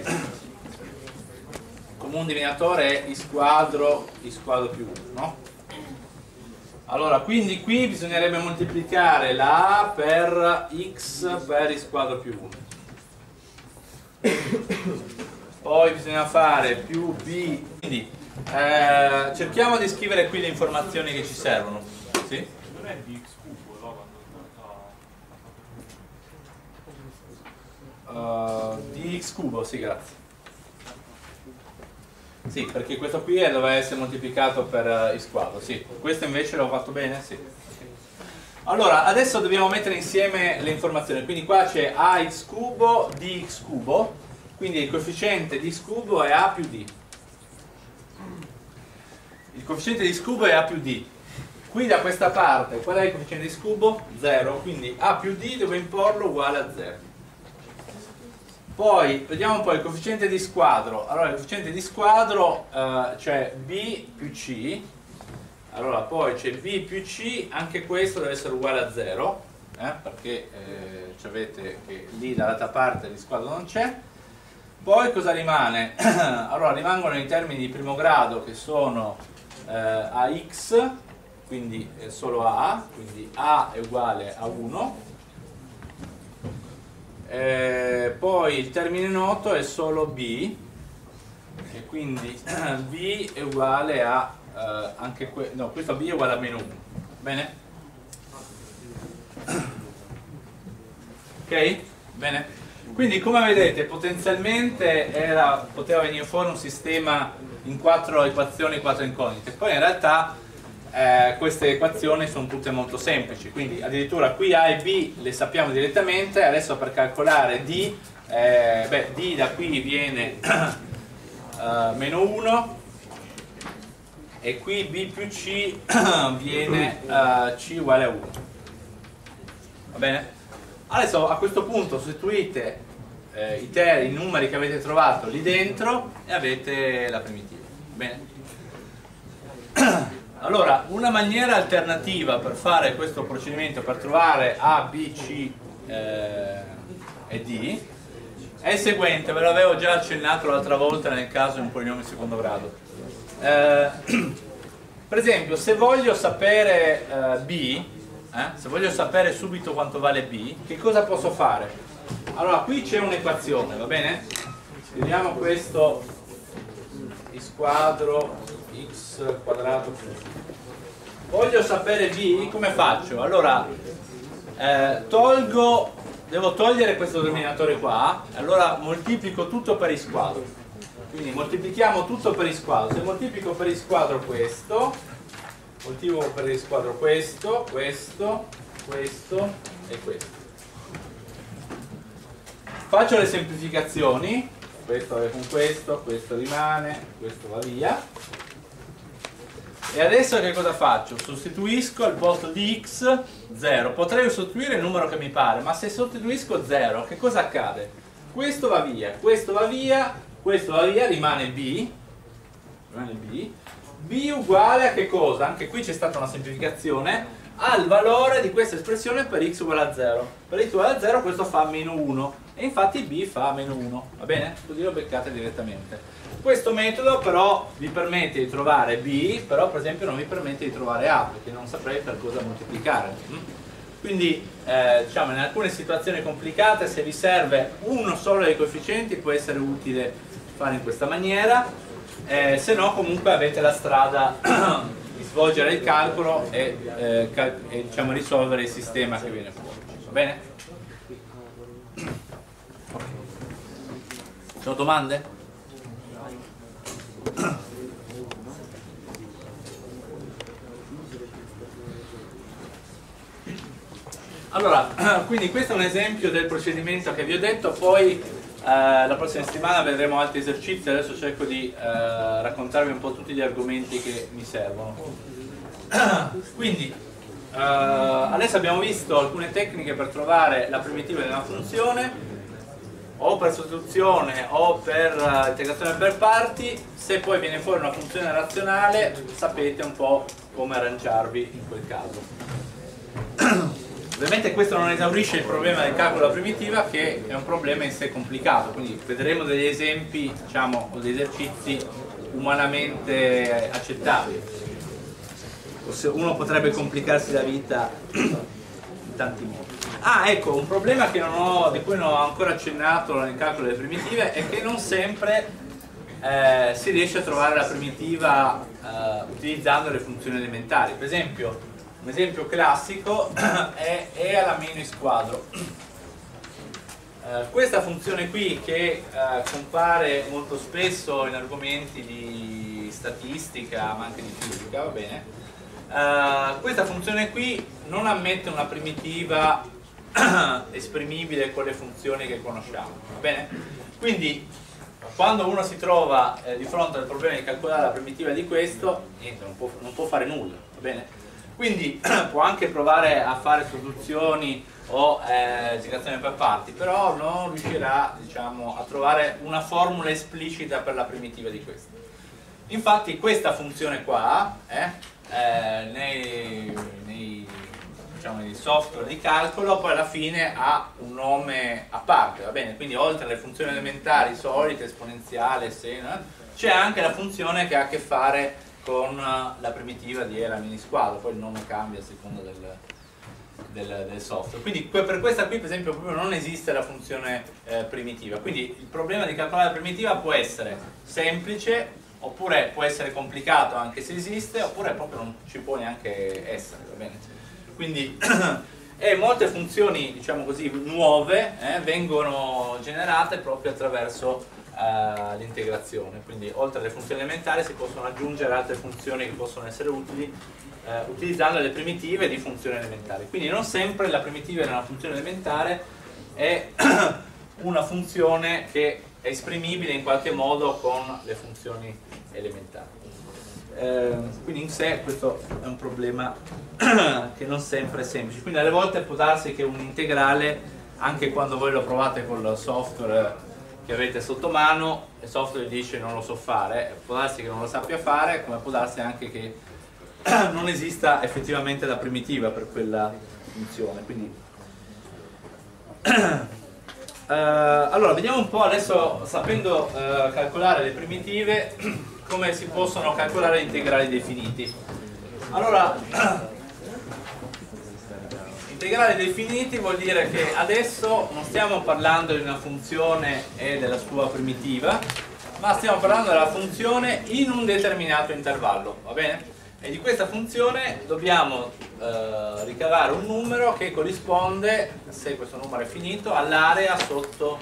comune denominatore è x quadro più 1, no? Allora, quindi qui bisognerebbe moltiplicare la A per x per x quadro più 1. Poi bisogna fare più b, quindi cerchiamo di scrivere qui le informazioni che ci servono. Sì? Non è dx cubo, no? Dx cubo, sì, grazie. Sì, perché questo qui doveva essere moltiplicato per x quadro, sì. Questo invece l'ho fatto bene? Sì. Allora, adesso dobbiamo mettere insieme le informazioni. Quindi qua c'è ax cubo, dx cubo, quindi il coefficiente di x cubo è a più d. Il coefficiente di x cubo è a più d. Qui da questa parte, qual è il coefficiente di x cubo? 0, quindi a più d devo imporlo uguale a 0. Poi vediamo un po' il coefficiente di squadro. Allora, il coefficiente di squadro c'è b più c, allora poi c'è b più c, anche questo deve essere uguale a 0, perché avete che lì dall'altra parte il risquadro non c'è. Poi cosa rimane? Allora rimangono i termini di primo grado che sono AX, quindi solo A, quindi A è uguale a 1. Poi il termine noto è solo B, e quindi B è uguale a anche no, questo B è uguale a meno 1. Bene? Ok? Bene? Quindi come vedete potenzialmente poteva venire fuori un sistema in 4 equazioni, 4 incognite. Poi in realtà queste equazioni sono tutte molto semplici, quindi addirittura qui A e B le sappiamo direttamente. Adesso per calcolare D, D da qui viene meno 1, e qui B più C viene C uguale a 1. Va bene? Adesso a questo punto sostituite i numeri che avete trovato lì dentro e avete la primitiva. Bene? Allora, una maniera alternativa per fare questo procedimento, per trovare A, B, C e D, è il seguente. Ve l'avevo già accennato l'altra volta nel caso di un polinomio di secondo grado. Per esempio, se voglio sapere B, se voglio sapere subito quanto vale B, che cosa posso fare? Allora, qui c'è un'equazione, va bene? Scriviamo questo I squadro x quadrato più. Voglio sapere B, come faccio? Allora, devo togliere questo denominatore qua, allora moltiplico tutto per I squadro. Quindi moltiplichiamo tutto per I squadro. Se moltiplico per I squadro questo, moltiplico per I squadro questo, questo, questo e questo. Faccio le semplificazioni, questo è con questo, questo rimane, questo va via. E adesso che cosa faccio? Sostituisco al posto di x 0. Potrei sostituire il numero che mi pare, ma se sostituisco 0, che cosa accade? Questo va via, questo va via, questo va via, rimane B. B uguale a che cosa? Anche qui c'è stata una semplificazione, al valore di questa espressione per x uguale a 0. Per x uguale a 0 questo fa meno 1, e infatti B fa meno 1, va bene? Così lo beccate direttamente. Questo metodo però vi permette di trovare B, però per esempio non vi permette di trovare A, perché non saprei per cosa moltiplicare. Quindi diciamo, in alcune situazioni complicate, se vi serve uno solo dei coefficienti può essere utile fare in questa maniera, se no comunque avete la strada di svolgere il calcolo e diciamo, risolvere il sistema che viene fuori. Va bene? Ci sono domande? Allora, quindi questo è un esempio del procedimento che vi ho detto, poi la prossima settimana vedremo altri esercizi. Adesso cerco di raccontarvi un po' tutti gli argomenti che mi servono. Quindi adesso abbiamo visto alcune tecniche per trovare la primitiva di una funzione, o per sostituzione o per integrazione per parti. Se poi viene fuori una funzione razionale sapete un po' come arrangiarvi in quel caso. Ovviamente questo non esaurisce il problema del calcolo della primitiva, che è un problema in sé complicato, quindi vedremo degli esempi, diciamo, o degli esercizi umanamente accettabili. Uno potrebbe complicarsi la vita in tanti modi. Ah, ecco, un problema che di cui non ho ancora accennato nel calcolo delle primitive è che non sempre si riesce a trovare la primitiva utilizzando le funzioni elementari. Per esempio, un esempio classico è E alla meno I squadro. Questa funzione qui, che compare molto spesso in argomenti di statistica ma anche di fisica, va bene? Questa funzione qui non ammette una primitiva esprimibile con le funzioni che conosciamo, va bene? Quindi quando uno si trova di fronte al problema di calcolare la primitiva di questo, niente, non può fare nulla, va bene? Quindi può anche provare a fare soluzioni o integrazione per parti, però non riuscirà, diciamo, a trovare una formula esplicita per la primitiva di questo. Infatti questa funzione qua nei diciamo, di software di calcolo, poi alla fine ha un nome a parte, va bene? Quindi oltre alle funzioni elementari solite, esponenziale, seno, c'è anche la funzione che ha a che fare con la primitiva di era mini squadro, poi il nome cambia a seconda del software. Quindi per questa qui per esempio proprio non esiste la funzione primitiva, quindi il problema di calcolare la primitiva può essere semplice, oppure può essere complicato anche se esiste, oppure proprio non ci può neanche essere, va bene? Quindi e molte funzioni, diciamo così, nuove vengono generate proprio attraverso l'integrazione, quindi oltre alle funzioni elementari si possono aggiungere altre funzioni che possono essere utili utilizzando le primitive di funzioni elementari. Quindi non sempre la primitiva di una funzione elementare è una funzione che è esprimibile in qualche modo con le funzioni elementari. Quindi in sé questo è un problema che non sempre è semplice. Quindi alle volte può darsi che un integrale, anche quando voi lo provate col software che avete sotto mano, il software dice non lo so fare, può darsi che non lo sappia fare, come può darsi anche che non esista effettivamente la primitiva per quella funzione. Quindi allora vediamo un po' adesso, sapendo calcolare le primitive, come si possono calcolare gli integrali definiti. Allora, integrali definiti vuol dire che adesso non stiamo parlando di una funzione e della sua primitiva, ma stiamo parlando della funzione in un determinato intervallo, va bene? E di questa funzione dobbiamo ricavare un numero che corrisponde, se questo numero è finito, all'area sotto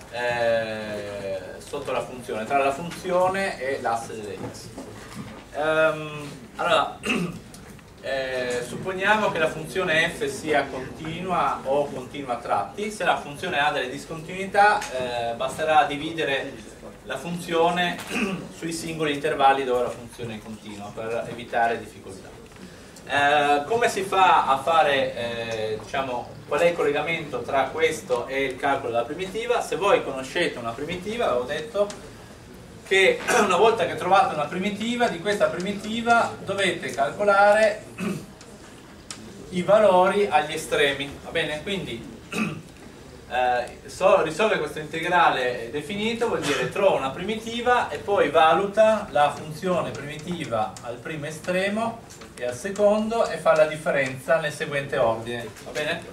la funzione, tra la funzione e l'asse delle x. Allora, supponiamo che la funzione f sia continua o continua a tratti. Se la funzione ha delle discontinuità, basterà dividere la funzione sui singoli intervalli dove la funzione è continua per evitare difficoltà. Come si fa a fare, diciamo, qual è il collegamento tra questo e il calcolo della primitiva? Se voi conoscete una primitiva, avevo detto che una volta che trovate una primitiva, di questa primitiva dovete calcolare i valori agli estremi, va bene? Quindi risolvere questo integrale definito vuol dire trova una primitiva e poi valuta la funzione primitiva al primo estremo e al secondo e fa la differenza nel seguente ordine, va bene?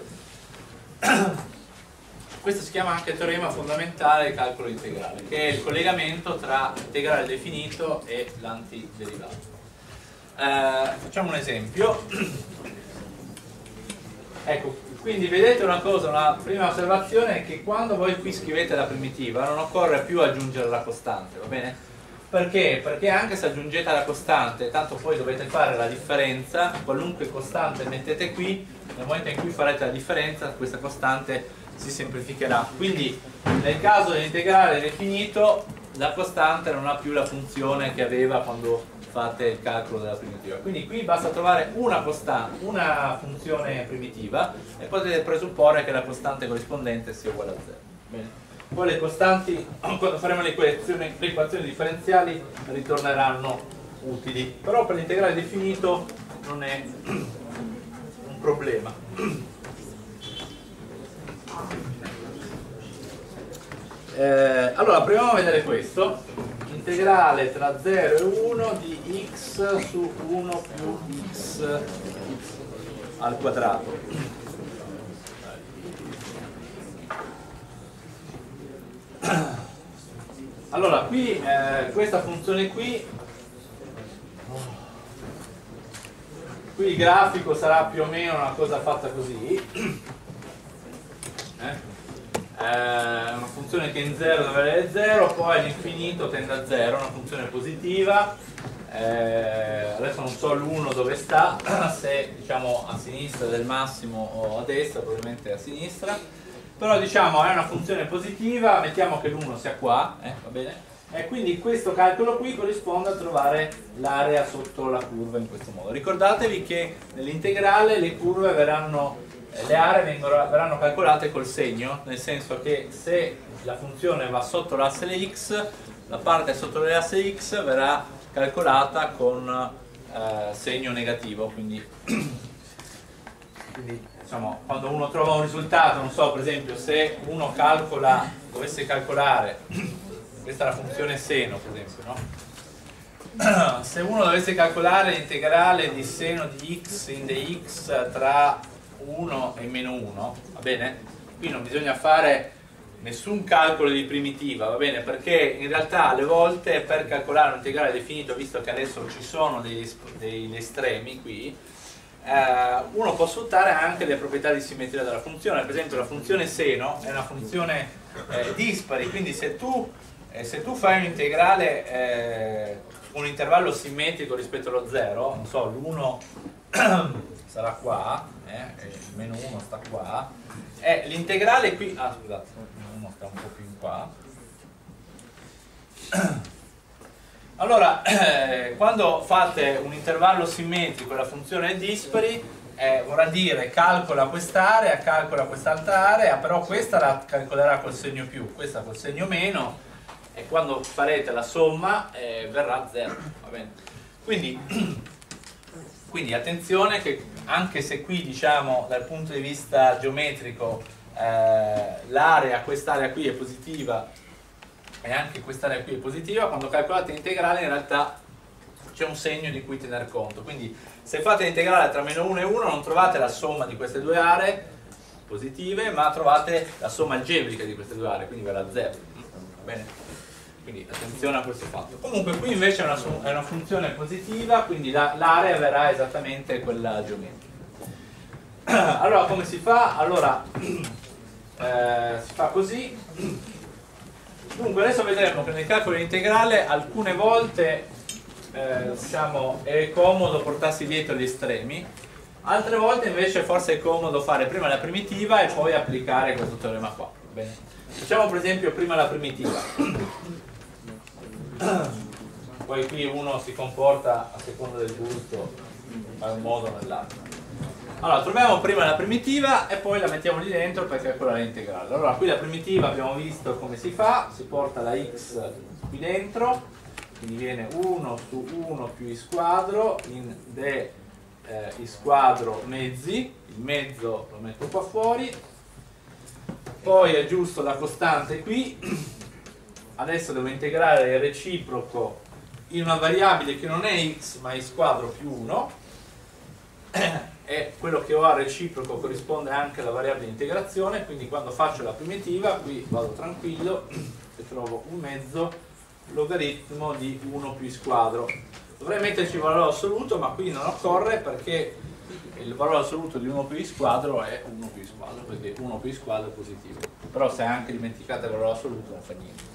Questo si chiama anche teorema fondamentale del calcolo integrale, che è il collegamento tra integrale definito e l'antiderivato. Facciamo un esempio. Ecco, quindi vedete una cosa, una prima osservazione è che quando voi qui scrivete la primitiva non occorre più aggiungere la costante, va bene? Perché? Perché anche se aggiungete la costante, tanto poi dovete fare la differenza, qualunque costante mettete qui, nel momento in cui farete la differenza, questa costante si semplificherà. Quindi nel caso dell'integrale definito, la costante non ha più la funzione che aveva quando fate il calcolo della primitiva. Quindi qui basta trovare una funzione primitiva e potete presupporre che la costante corrispondente sia uguale a 0. Bene. Poi le costanti, quando faremo le equazioni differenziali, ritorneranno utili. Però per l'integrale definito non è un problema. Allora, proviamo a vedere questo. Integrale tra 0 e 1 di x su 1 più x al quadrato. Allora, qui questa funzione qui il grafico sarà più o meno una cosa fatta così. Una funzione che in 0 deve avere 0, poi all'infinito tende a 0, una funzione positiva. Adesso non so l'1 dove sta, se diciamo a sinistra del massimo o a destra, probabilmente a sinistra, però diciamo è una funzione positiva, mettiamo che l'1 sia qua, va bene? E quindi questo calcolo qui corrisponde a trovare l'area sotto la curva in questo modo. Ricordatevi che nell'integrale le curve le aree verranno calcolate col segno, nel senso che se la funzione va sotto l'asse x, la parte sotto l'asse x verrà calcolata con segno negativo, quindi Quindi diciamo, quando uno trova un risultato, non so, per esempio se uno calcola, dovesse calcolare, questa è la funzione seno per esempio, no? Se uno dovesse calcolare l'integrale di seno di x in dx tra 1 e meno 1, va bene? Qui non bisogna fare nessun calcolo di primitiva, va bene? Perché in realtà alle volte per calcolare un integrale definito, visto che adesso ci sono degli estremi qui, uno può sfruttare anche le proprietà di simmetria della funzione. Per esempio la funzione seno è una funzione dispari, quindi se tu fai un integrale un intervallo simmetrico rispetto allo 0, non so, l'1 sarà qua, il meno 1 sta qua, e l'integrale qui, scusate, uno sta un po' più in qua. Allora, quando fate un intervallo simmetrico e la funzione è dispari, vorrà dire calcola quest'area, calcola quest'altra area, però questa la calcolerà col segno più, questa col segno meno, e quando farete la somma verrà 0, va bene? Quindi attenzione che anche se qui diciamo dal punto di vista geometrico l'area, quest'area qui è positiva e anche quest'area qui è positiva, quando calcolate l'integrale in realtà c'è un segno di cui tener conto. Quindi se fate l'integrale tra meno 1 e 1 non trovate la somma di queste due aree positive, ma trovate la somma algebrica di queste due aree, quindi verrà 0, va bene? Quindi attenzione a questo fatto. Comunque qui invece è una funzione positiva, quindi l'area verrà esattamente quella geometrica. Allora come si fa? Allora si fa così. Dunque adesso vedremo che nel calcolo integrale alcune volte diciamo, è comodo portarsi dietro gli estremi, altre volte invece forse è comodo fare prima la primitiva e poi applicare questo teorema qua. Bene. Facciamo per esempio prima la primitiva. Poi qui uno si comporta a seconda del gusto in un modo o nell'altro. Allora troviamo prima la primitiva e poi la mettiamo lì dentro per calcolare l'integrale. Allora qui la primitiva abbiamo visto come si fa, si porta la x qui dentro, quindi viene 1 su 1 più i squadro in d i squadro mezzi, il mezzo lo metto qua fuori, poi aggiusto la costante qui. Adesso devo integrare il reciproco in una variabile che non è x ma è squadro più 1 e quello che ho a reciproco corrisponde anche alla variabile di integrazione, quindi quando faccio la primitiva qui vado tranquillo e trovo un mezzo logaritmo di 1 più i squadro. Dovrei metterci il valore assoluto, ma qui non occorre perché il valore assoluto di 1 più i squadro è 1 più i squadro, perché 1 più i squadro è positivo. Però se anche dimenticate il valore assoluto non fa niente.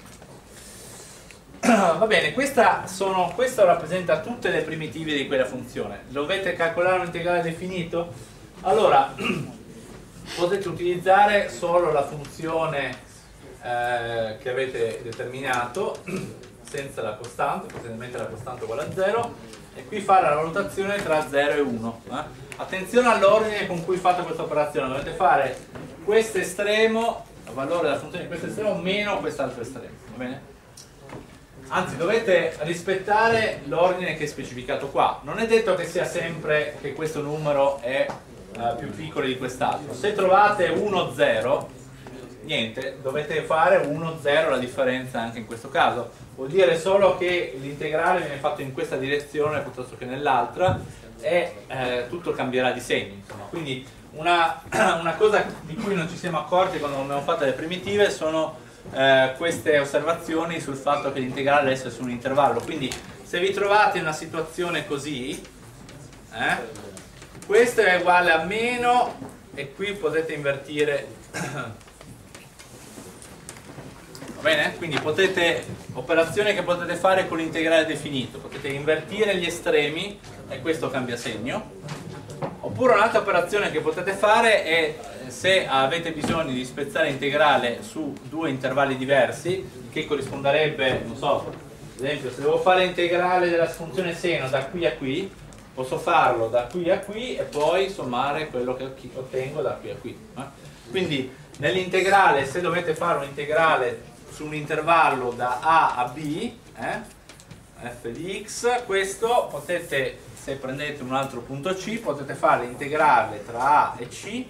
Va bene, questo rappresenta tutte le primitive di quella funzione. Dovete calcolare un integrale definito? Allora, potete utilizzare solo la funzione che avete determinato, senza la costante, potete mettere la costante uguale a 0, e qui fare la valutazione tra 0 e 1. Attenzione all'ordine con cui fate questa operazione, dovete fare questo estremo, il valore della funzione di questo estremo, meno quest'altro estremo, va bene? Anzi, dovete rispettare l'ordine che è specificato qua. Non è detto che sia sempre che questo numero è più piccolo di quest'altro. Se trovate 1, 0, niente, dovete fare 1, 0 la differenza anche in questo caso. Vuol dire solo che l'integrale viene fatto in questa direzione piuttosto che nell'altra e tutto cambierà di segno. Insomma. Quindi una cosa di cui non ci siamo accorti quando abbiamo fatto le primitive sono queste osservazioni sul fatto che l'integrale adesso è su un intervallo. Quindi se vi trovate in una situazione così, questo è uguale a meno e qui potete invertire, va bene? Quindi operazione che potete fare con l'integrale definito, potete invertire gli estremi e questo cambia segno. Oppure un'altra operazione che potete fare è, se avete bisogno di spezzare integrale su due intervalli diversi, che corrisponderebbe, non so, ad esempio se devo fare integrale della funzione seno da qui a qui, posso farlo da qui a qui e poi sommare quello che ottengo da qui a qui. Quindi nell'integrale, se dovete fare un integrale su un intervallo da A a B, f di x, questo potete se prendete un altro punto C potete fare l'integrale tra A e C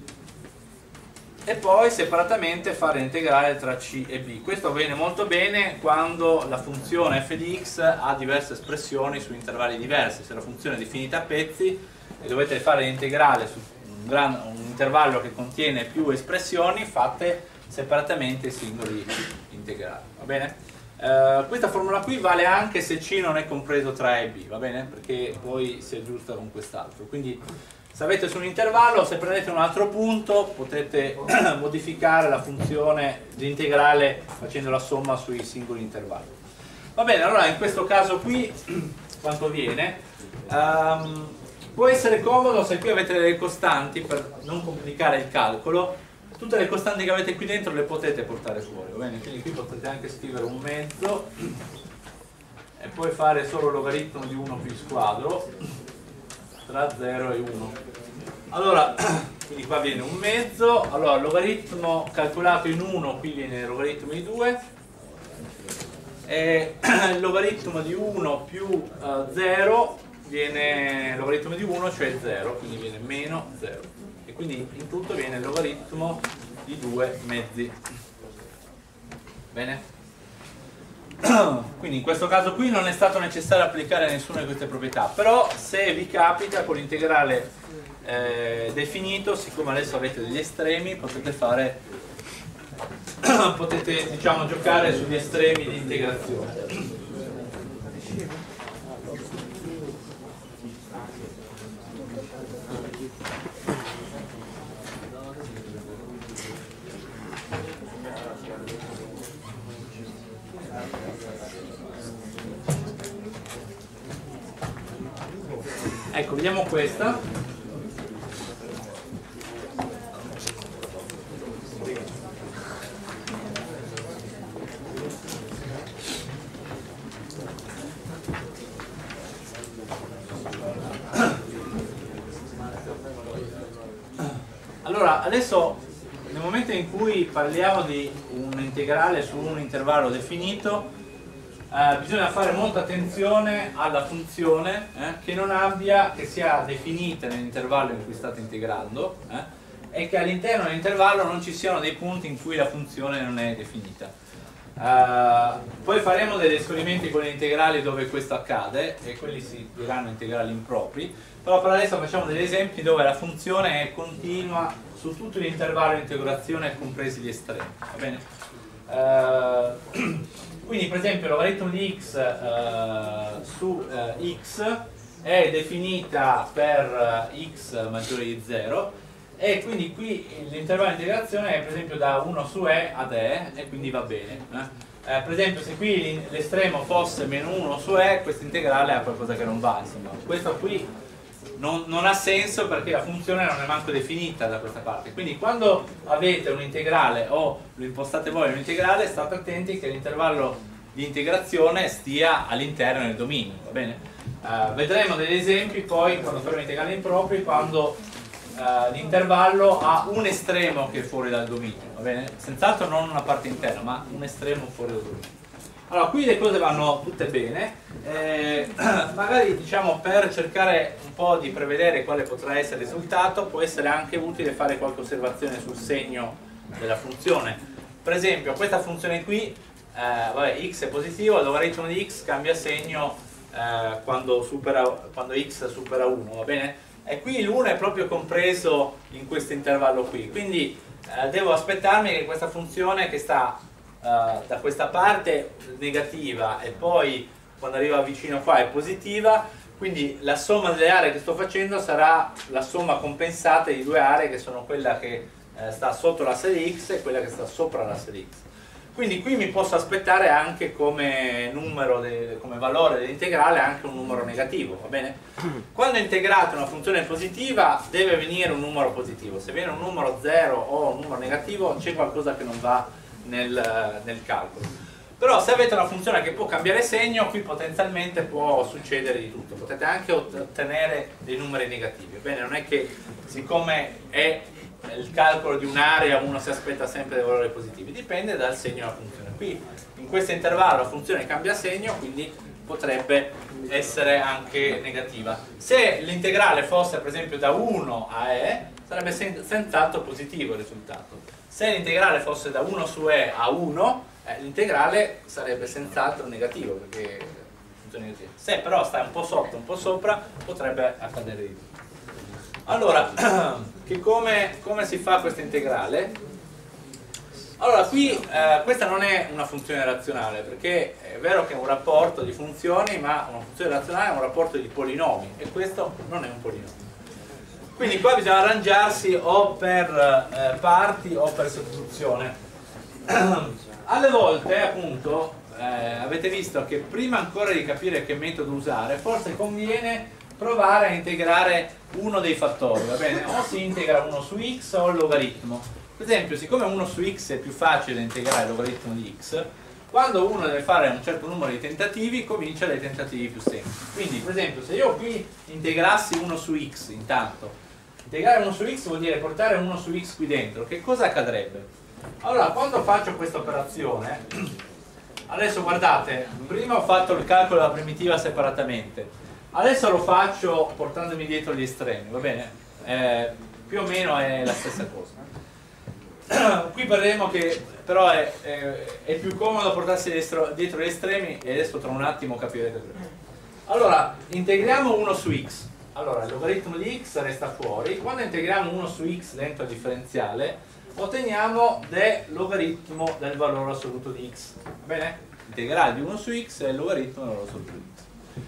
e poi separatamente fare l'integrale tra C e B. Questo avviene molto bene quando la funzione f di x ha diverse espressioni su intervalli diversi. Se la funzione è definita a pezzi e dovete fare l'integrale su un intervallo che contiene più espressioni, fate separatamente i singoli integrali, va bene? Questa formula qui vale anche se C non è compreso tra A e B, va bene? Perché poi si aggiusta con quest'altro. Quindi se avete su un intervallo, se prendete un altro punto, potete modificare la funzione di integrale facendo la somma sui singoli intervalli. Va bene, allora in questo caso qui, quanto viene? Può essere comodo se qui avete delle costanti, per non complicare il calcolo, tutte le costanti che avete qui dentro le potete portare fuori, va bene? Quindi qui potete anche scrivere un mezzo e poi fare solo logaritmo di 1 più squadro tra 0 e 1. Allora, quindi qua viene un mezzo, allora logaritmo calcolato in 1, qui viene il logaritmo di 2, e il logaritmo di 1 più 0 viene il logaritmo di 1, cioè 0, quindi viene meno 0. E quindi in tutto viene il logaritmo di 2 mezzi. Bene? Quindi in questo caso qui non è stato necessario applicare nessuna di queste proprietà, però se vi capita con l'integrale definito, siccome adesso avete degli estremi, potete diciamo giocare sugli estremi di integrazione. Ecco, vediamo questa. Allora, adesso nel momento in cui parliamo di un integrale su un intervallo definito, bisogna fare molta attenzione alla funzione che sia definita nell'intervallo in cui state integrando e che all'interno dell'intervallo non ci siano dei punti in cui la funzione non è definita. Poi faremo degli esperimenti con gli integrali dove questo accade e quelli si diranno integrali impropri, però per adesso facciamo degli esempi dove la funzione è continua su tutto l'intervallo di integrazione compresi gli estremi, va bene? Quindi per esempio il logaritmo di x su x è definita per x maggiore di 0 e quindi qui l'intervallo di integrazione è per esempio da 1 su e ad e quindi va bene. Per esempio se qui l'estremo fosse meno 1 su e, questo integrale ha qualcosa che non va, insomma. Questo qui non ha senso perché la funzione non è manco definita da questa parte. Quindi quando avete un integrale o lo impostate voi un integrale, state attenti che l'intervallo di integrazione stia all'interno del dominio, va bene? Vedremo degli esempi poi quando faremo integrali impropri, quando l'intervallo ha un estremo che è fuori dal dominio, va bene? Senz'altro non una parte interna, ma un estremo fuori dal dominio. Allora, qui le cose vanno tutte bene, magari diciamo per cercare un po' di prevedere quale potrà essere il risultato, può essere anche utile fare qualche osservazione sul segno della funzione. Per esempio, questa funzione qui, x è positivo, il logaritmo di x cambia segno quando x supera 1, va bene? E qui l'1 è proprio compreso in questo intervallo qui, quindi devo aspettarmi che questa funzione che sta da questa parte negativa e poi quando arriva vicino qua è positiva, quindi la somma delle aree che sto facendo sarà la somma compensata di due aree che sono quella che sta sotto l'asse di x e quella che sta sopra l'asse di x. Quindi qui mi posso aspettare anche come numero, come valore dell'integrale anche un numero negativo, va bene? Quando integrate una funzione positiva deve venire un numero positivo, se viene un numero 0 o un numero negativo c'è qualcosa che non va nel calcolo. Però se avete una funzione che può cambiare segno, qui potenzialmente può succedere di tutto, potete anche ottenere dei numeri negativi, va bene? Non è che siccome è il calcolo di un'area uno si aspetta sempre dei valori positivi, dipende dal segno della funzione. Qui in questo intervallo la funzione cambia segno, quindi potrebbe essere anche negativa. Se l'integrale fosse per esempio da 1 a e, sarebbe senz'altro positivo il risultato. Se l'integrale fosse da 1 su e a 1, l'integrale sarebbe senz'altro negativo, perché funzione negativa. Se però sta un po' sotto, un po' sopra, potrebbe accadere di più. Allora, come si fa questa integrale? Allora, qui questa non è una funzione razionale, perché è vero che è un rapporto di funzioni, ma una funzione razionale è un rapporto di polinomi, e questo non è un polinomio. Quindi qua bisogna arrangiarsi o per parti o per sostituzione. Alle volte, appunto, avete visto che prima ancora di capire che metodo usare, forse conviene provare a integrare uno dei fattori, va bene? O si integra uno su x o il logaritmo. Per esempio, siccome uno su x è più facile da integrare il logaritmo di x, quando uno deve fare un certo numero di tentativi, comincia dai tentativi più semplici. Quindi, per esempio, se io qui integrassi uno su x intanto, integrare uno su x vuol dire portare uno su x qui dentro, che cosa accadrebbe? Allora, quando faccio questa operazione, adesso guardate, prima ho fatto il calcolo della primitiva separatamente, adesso lo faccio portandomi dietro gli estremi, va bene? Più o meno è la stessa cosa. Qui vedremo che però è più comodo portarsi dietro gli estremi, e adesso tra un attimo capirete perché. Allora, integriamo 1 su x. Allora, il logaritmo di x resta fuori. Quando integriamo 1 su x dentro il differenziale, otteniamo del logaritmo del valore assoluto di x. Va bene? L'integrale di 1 su x è il logaritmo del valore assoluto di x.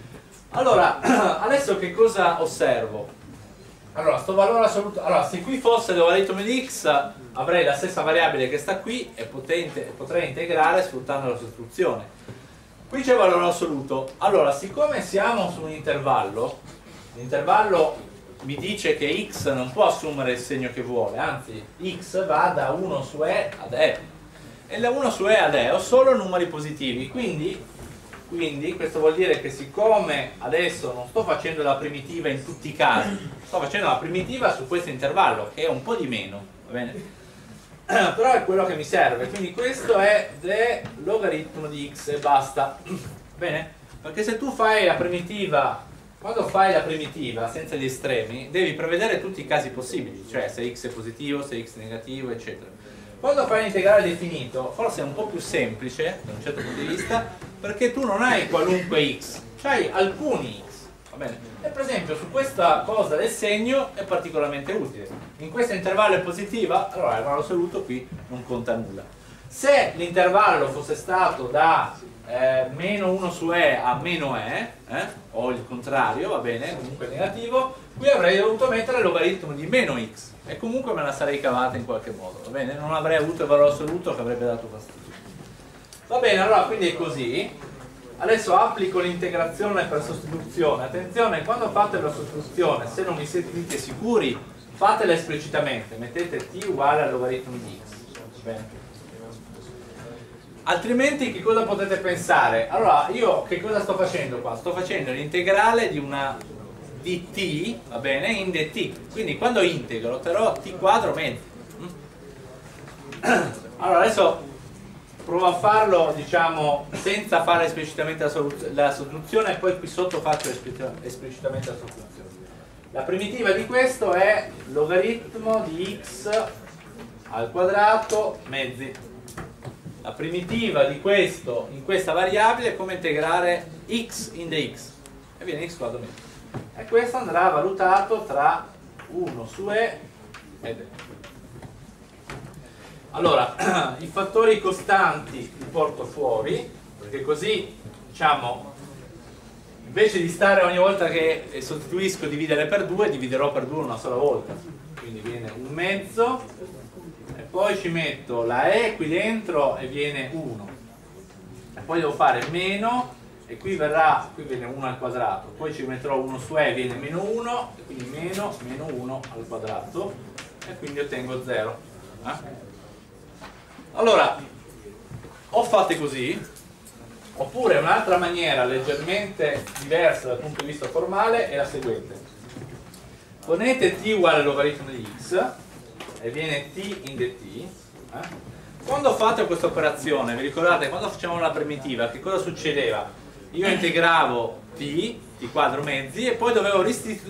Allora, adesso che cosa osservo? Allora, sto valore assoluto, allora, se qui fosse il logaritmo di x, avrei la stessa variabile che sta qui e potrei integrare sfruttando la sostituzione. Qui c'è il valore assoluto. Allora, siccome siamo su un intervallo, l'intervallo mi dice che x non può assumere il segno che vuole, anzi, x va da 1 su e ad e. E da 1 su e ad e ho solo numeri positivi, quindi questo vuol dire che siccome adesso non sto facendo la primitiva in tutti i casi, sto facendo la primitiva su questo intervallo, che è un po' di meno, va bene? Però è quello che mi serve, quindi questo è del logaritmo di x e basta. Bene? Perché se tu fai la primitiva, quando fai la primitiva senza gli estremi, devi prevedere tutti i casi possibili, cioè se x è positivo, se x è negativo, eccetera. Quando fai l'integrale definito, forse è un po' più semplice da un certo punto di vista, perché tu non hai qualunque x, hai alcuni x, va bene? E per esempio su questa cosa del segno è particolarmente utile. In questo intervallo è positiva, allora il valore assoluto qui non conta nulla. Se l'intervallo fosse stato da meno 1 su e a meno e, o il contrario, va bene, comunque negativo, qui avrei dovuto mettere il logaritmo di meno x, e comunque me la sarei cavata in qualche modo, va bene? Non avrei avuto il valore assoluto che avrebbe dato fastidio. Va bene, allora quindi è così. Adesso applico l'integrazione per sostituzione. Attenzione, quando fate la sostituzione, se non vi siete sicuri, fatela esplicitamente, mettete t uguale al logaritmo di x. Bene. Altrimenti che cosa potete pensare? Allora, io che cosa sto facendo qua? Sto facendo l'integrale di t, va bene, in dt. Quindi quando integro otterrò t quadro mezzo. Allora, adesso provo a farlo, diciamo, senza fare esplicitamente la soluzione, e poi qui sotto faccio esplicitamente la soluzione. La primitiva di questo è logaritmo di x al quadrato mezzi. La primitiva di questo in questa variabile è come integrare x in dx, e viene x quadro mezzi. E questo andrà valutato tra 1 su e ed e. Allora, i fattori costanti li porto fuori, perché così, diciamo, invece di stare ogni volta che sostituisco dividere per 2, dividerò per 2 una sola volta. Quindi viene un mezzo, e poi ci metto la e qui dentro e viene 1. E poi devo fare meno, e qui viene 1 al quadrato. Poi ci metterò 1 su e, viene meno 1, e quindi meno 1 al quadrato, e quindi ottengo 0. Allora, o fate così, oppure un'altra maniera leggermente diversa dal punto di vista formale è la seguente. Ponete t uguale al logaritmo di x e viene t in dt. Quando fate questa operazione, vi ricordate, quando facciamo la primitiva, che cosa succedeva? io integravo t quadro mezzi e poi dovevo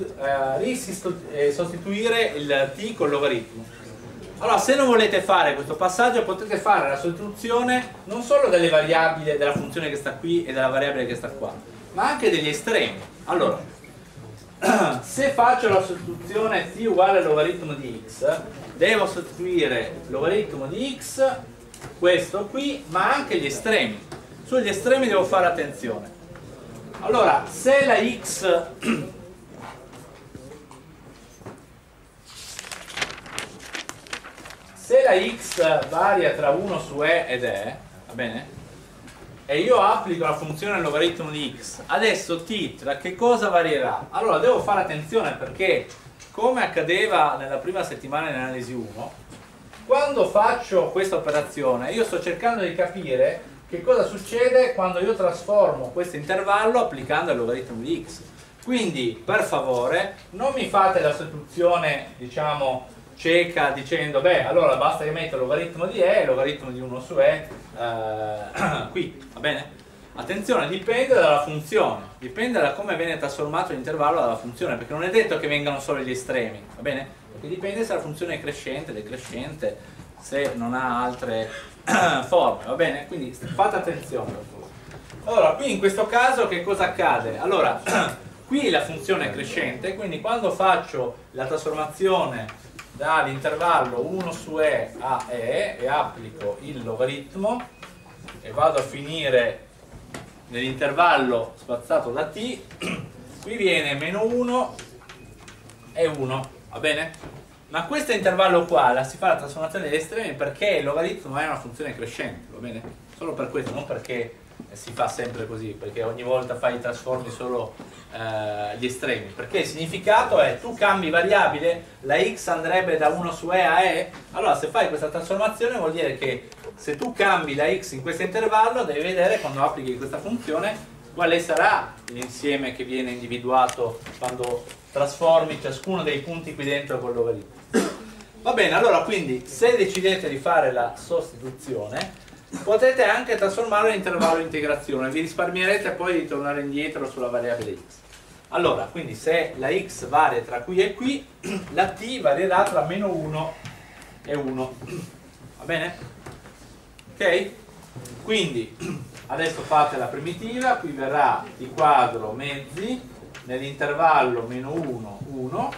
sostituire il t col logaritmo. Allora, se non volete fare questo passaggio, potete fare la sostituzione non solo delle variabili della funzione che sta qui e della variabile che sta qua, ma anche degli estremi. Allora, se faccio la sostituzione t uguale al logaritmo di x, devo sostituire il logaritmo di x, questo qui, ma anche gli estremi. Sugli estremi devo fare attenzione. Allora, se la x varia tra 1 su e ed e, va bene? E io applico la funzione logaritmo di x, adesso t tra che cosa varierà? Allora devo fare attenzione perché, come accadeva nella prima settimana di analisi 1, quando faccio questa operazione io sto cercando di capire che cosa succede quando io trasformo questo intervallo applicando il logaritmo di x. Quindi, per favore, non mi fate la sostituzione, diciamo, cieca dicendo, beh, allora basta che metto il logaritmo di e, il logaritmo di 1 su e, qui, va bene? Attenzione, dipende dalla funzione, dipende da come viene trasformato l'intervallo dalla funzione, perché non è detto che vengano solo gli estremi, va bene? Perché dipende se la funzione è crescente, decrescente, se non ha altre forme, va bene? Quindi fate attenzione. Allora, qui in questo caso che cosa accade? Allora, qui la funzione è crescente, quindi quando faccio la trasformazione dall'intervallo 1 su e a e e applico il logaritmo e vado a finire nell'intervallo spazzato da t, qui viene meno 1 e 1, va bene? Ma questo intervallo qua si fa la trasformazione degli estremi perché il logaritmo è una funzione crescente, va bene? Solo per questo, non perché si fa sempre così, perché ogni volta fai trasformi solo gli estremi, perché il significato è tu cambi variabile, la x andrebbe da 1 su e a e, allora se fai questa trasformazione vuol dire che se tu cambi la x in questo intervallo devi vedere quando applichi questa funzione quale sarà l'insieme che viene individuato quando trasformi ciascuno dei punti qui dentro col logaritmo. Va bene, allora quindi se decidete di fare la sostituzione potete anche trasformarlo in intervallo integrazione, vi risparmierete poi di tornare indietro sulla variabile x. Allora, quindi se la x varia tra qui e qui, la t varierà tra meno 1 e 1, va bene? Ok? Quindi adesso fate la primitiva, qui verrà t quadro mezzi nell'intervallo meno 1, 1,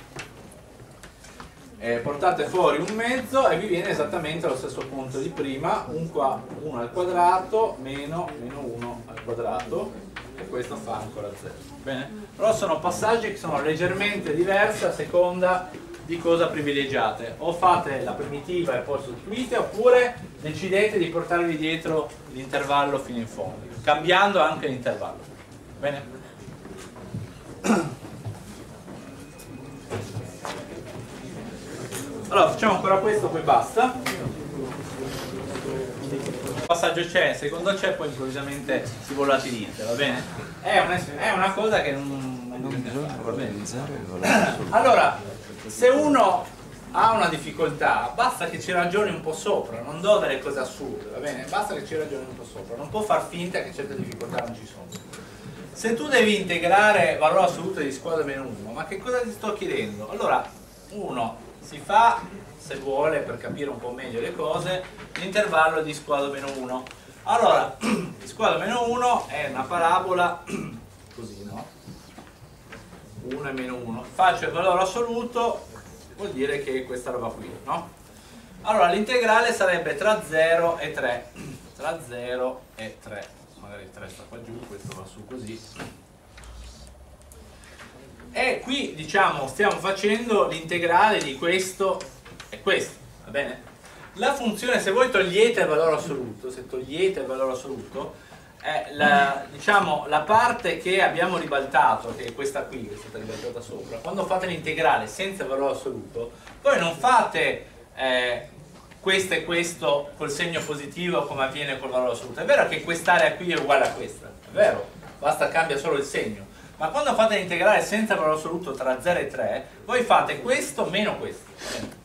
portate fuori un mezzo e vi viene esattamente lo stesso punto di prima, 1 al quadrato meno 1 al quadrato, e questo fa ancora 0. Bene? Però sono passaggi che sono leggermente diversi a seconda di cosa privilegiate, o fate la primitiva e poi sostituite, oppure decidete di portarvi dietro l'intervallo fino in fondo, cambiando anche l'intervallo. Bene? Allora facciamo ancora questo, poi basta. Il passaggio c'è, secondo c'è, poi improvvisamente si volatilizza, va bene? È una cosa che non bisogna organizzare. Allora, se uno ha una difficoltà, basta che ci ragioni un po' sopra, non do delle cose assurde, va bene? Basta che ci ragioni un po' sopra, non può far finta che certe difficoltà non ci sono. Se tu devi integrare valore assoluto di squadra meno 1, ma che cosa ti sto chiedendo? Allora, uno si fa, se vuole, per capire un po' meglio le cose, l'intervallo di squadra meno 1. Allora, squadra meno 1 è una parabola così, no? 1 e meno 1. Faccio il valore assoluto, vuol dire che è questa roba qui, no? Allora, l'integrale sarebbe tra 0 e 3. Tra 0 e 3. Magari il 3 sta qua giù, questo va su così. E qui, diciamo, stiamo facendo l'integrale di questo e questo, va bene? La funzione, se voi togliete il valore assoluto, se togliete il valore assoluto, diciamo, la parte che abbiamo ribaltato, che è questa qui, che è stata ribaltata sopra, quando fate l'integrale senza il valore assoluto, voi non fate questo e questo col segno positivo come avviene col valore assoluto. È vero che quest'area qui è uguale a questa, è vero, basta cambia solo il segno. Ma quando fate l'integrale senza valore assoluto tra 0 e 3, voi fate questo meno questo.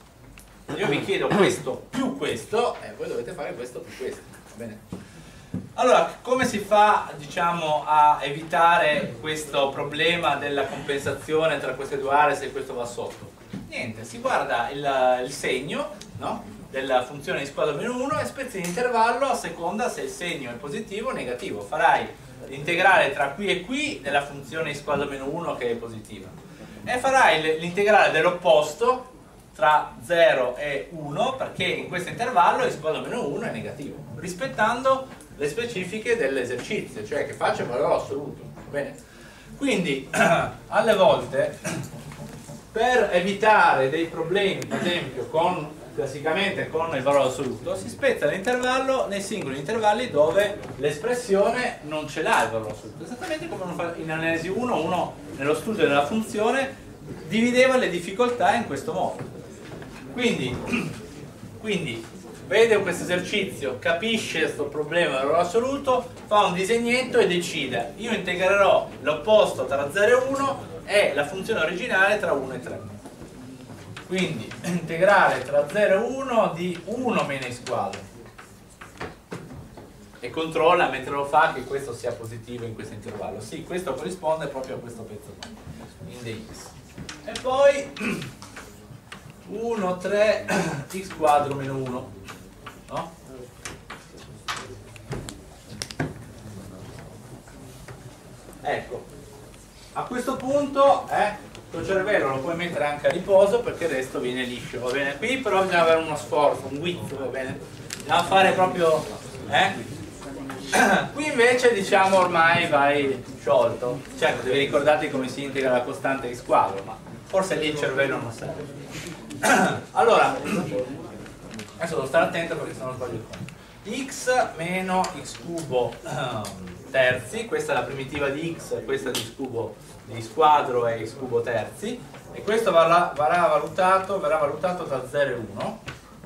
Io vi chiedo questo più questo, e voi dovete fare questo più questo. Va bene? Allora, come si fa, diciamo, a evitare questo problema della compensazione tra queste due aree se questo va sotto? Niente, si guarda il segno, no, della funzione di squadra meno 1 e spezzi l'intervallo a seconda se il segno è positivo o negativo. Farai l'integrale tra qui e qui della funzione di squadra meno 1 che è positiva e farai l'integrale dell'opposto tra 0 e 1 perché in questo intervallo il squadra meno 1 è negativo, rispettando le specifiche dell'esercizio, cioè che faccia il valore assoluto. Bene? Quindi alle volte per evitare dei problemi, per esempio classicamente con il valore assoluto, si spezza l'intervallo nei singoli intervalli dove l'espressione non ce l'ha il valore assoluto, esattamente come in analisi 1 uno nello studio della funzione divideva le difficoltà in questo modo. Quindi vede questo esercizio, capisce questo problema del valore assoluto, fa un disegnetto e decide: io integrerò l'opposto tra 0 e 1 e la funzione originale tra 1 e 3. Quindi integrale tra 0 e 1 di 1 meno x quadro e controlla mentre lo fa che questo sia positivo in questo intervallo. Sì, questo corrisponde proprio a questo pezzo qua, in dx. E poi 1, 3 x quadro meno 1, no? Ecco, a questo punto il tuo cervello lo puoi mettere anche a riposo perché il resto viene liscio, va bene? Qui però bisogna avere uno sforzo, un guizzo, va bene? Bisogna fare proprio, Qui invece diciamo ormai vai sciolto, certo devi ricordarti come si integra la costante x quadro, ma forse lì il cervello non serve. Allora, adesso devo stare attento perché se no sbaglio il conto. X meno x cubo terzi, questa è la primitiva di x, questa di x cubo di squadro e x cubo terzi, e questo verrà valutato tra 0 e 1.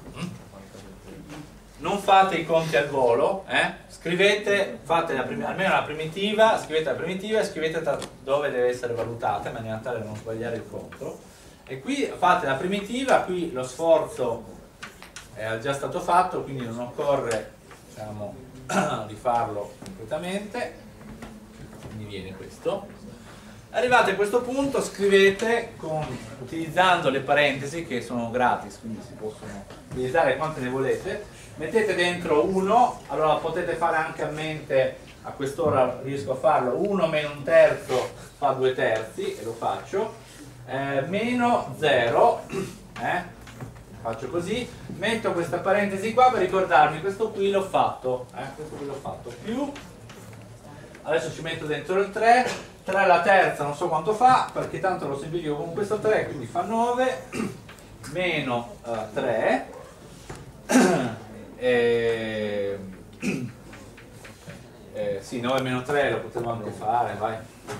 Non fate i conti al volo, scrivete, fate almeno la primitiva, scrivete la primitiva e scrivete dove deve essere valutata in maniera tale da non sbagliare il conto. E qui fate la primitiva, qui lo sforzo è già stato fatto, quindi non occorre, diciamo, di farlo completamente, quindi viene questo. Arrivate a questo punto, scrivete utilizzando le parentesi che sono gratis, quindi si possono utilizzare quante ne volete, mettete dentro 1, allora potete fare anche a mente, a quest'ora riesco a farlo, 1 meno un terzo fa 2 terzi, e lo faccio, meno 0, faccio così, metto questa parentesi qua per ricordarmi, questo qui l'ho fatto, più, adesso ci metto dentro il 3 alla terza non so quanto fa, perché tanto lo semplifico con questo 3, quindi fa 9, meno 3, sì, 9 meno 3 lo potevo anche fare, vai,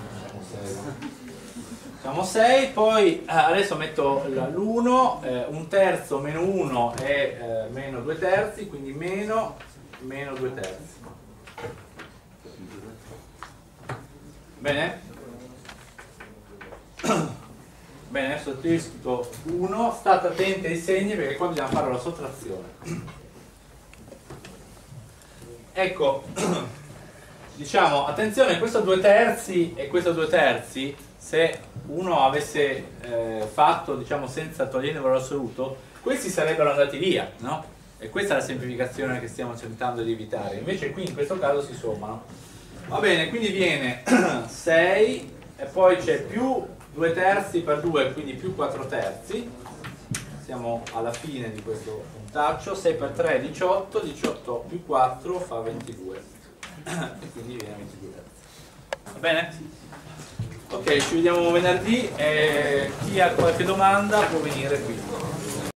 facciamo 6, poi adesso metto l'1, un terzo meno 1 è meno 2 terzi, quindi meno 2 terzi. Bene? Bene, adesso scrivo 1, state attenti ai segni perché qua bisogna fare la sottrazione. Ecco, diciamo, attenzione, questo 2 terzi e questo 2 terzi, se uno avesse fatto, diciamo, senza togliere il valore assoluto, questi sarebbero andati via, no? E questa è la semplificazione che stiamo cercando di evitare. Invece qui in questo caso si sommano. Va bene, quindi viene 6 e poi c'è più 2 terzi per 2, quindi più 4 terzi. Siamo alla fine di questo puntaccio. 6 per 3 è 18, 18 più 4 fa 22 e quindi viene 22 terzi. Va bene? Ok, ci vediamo venerdì e chi ha qualche domanda può venire qui.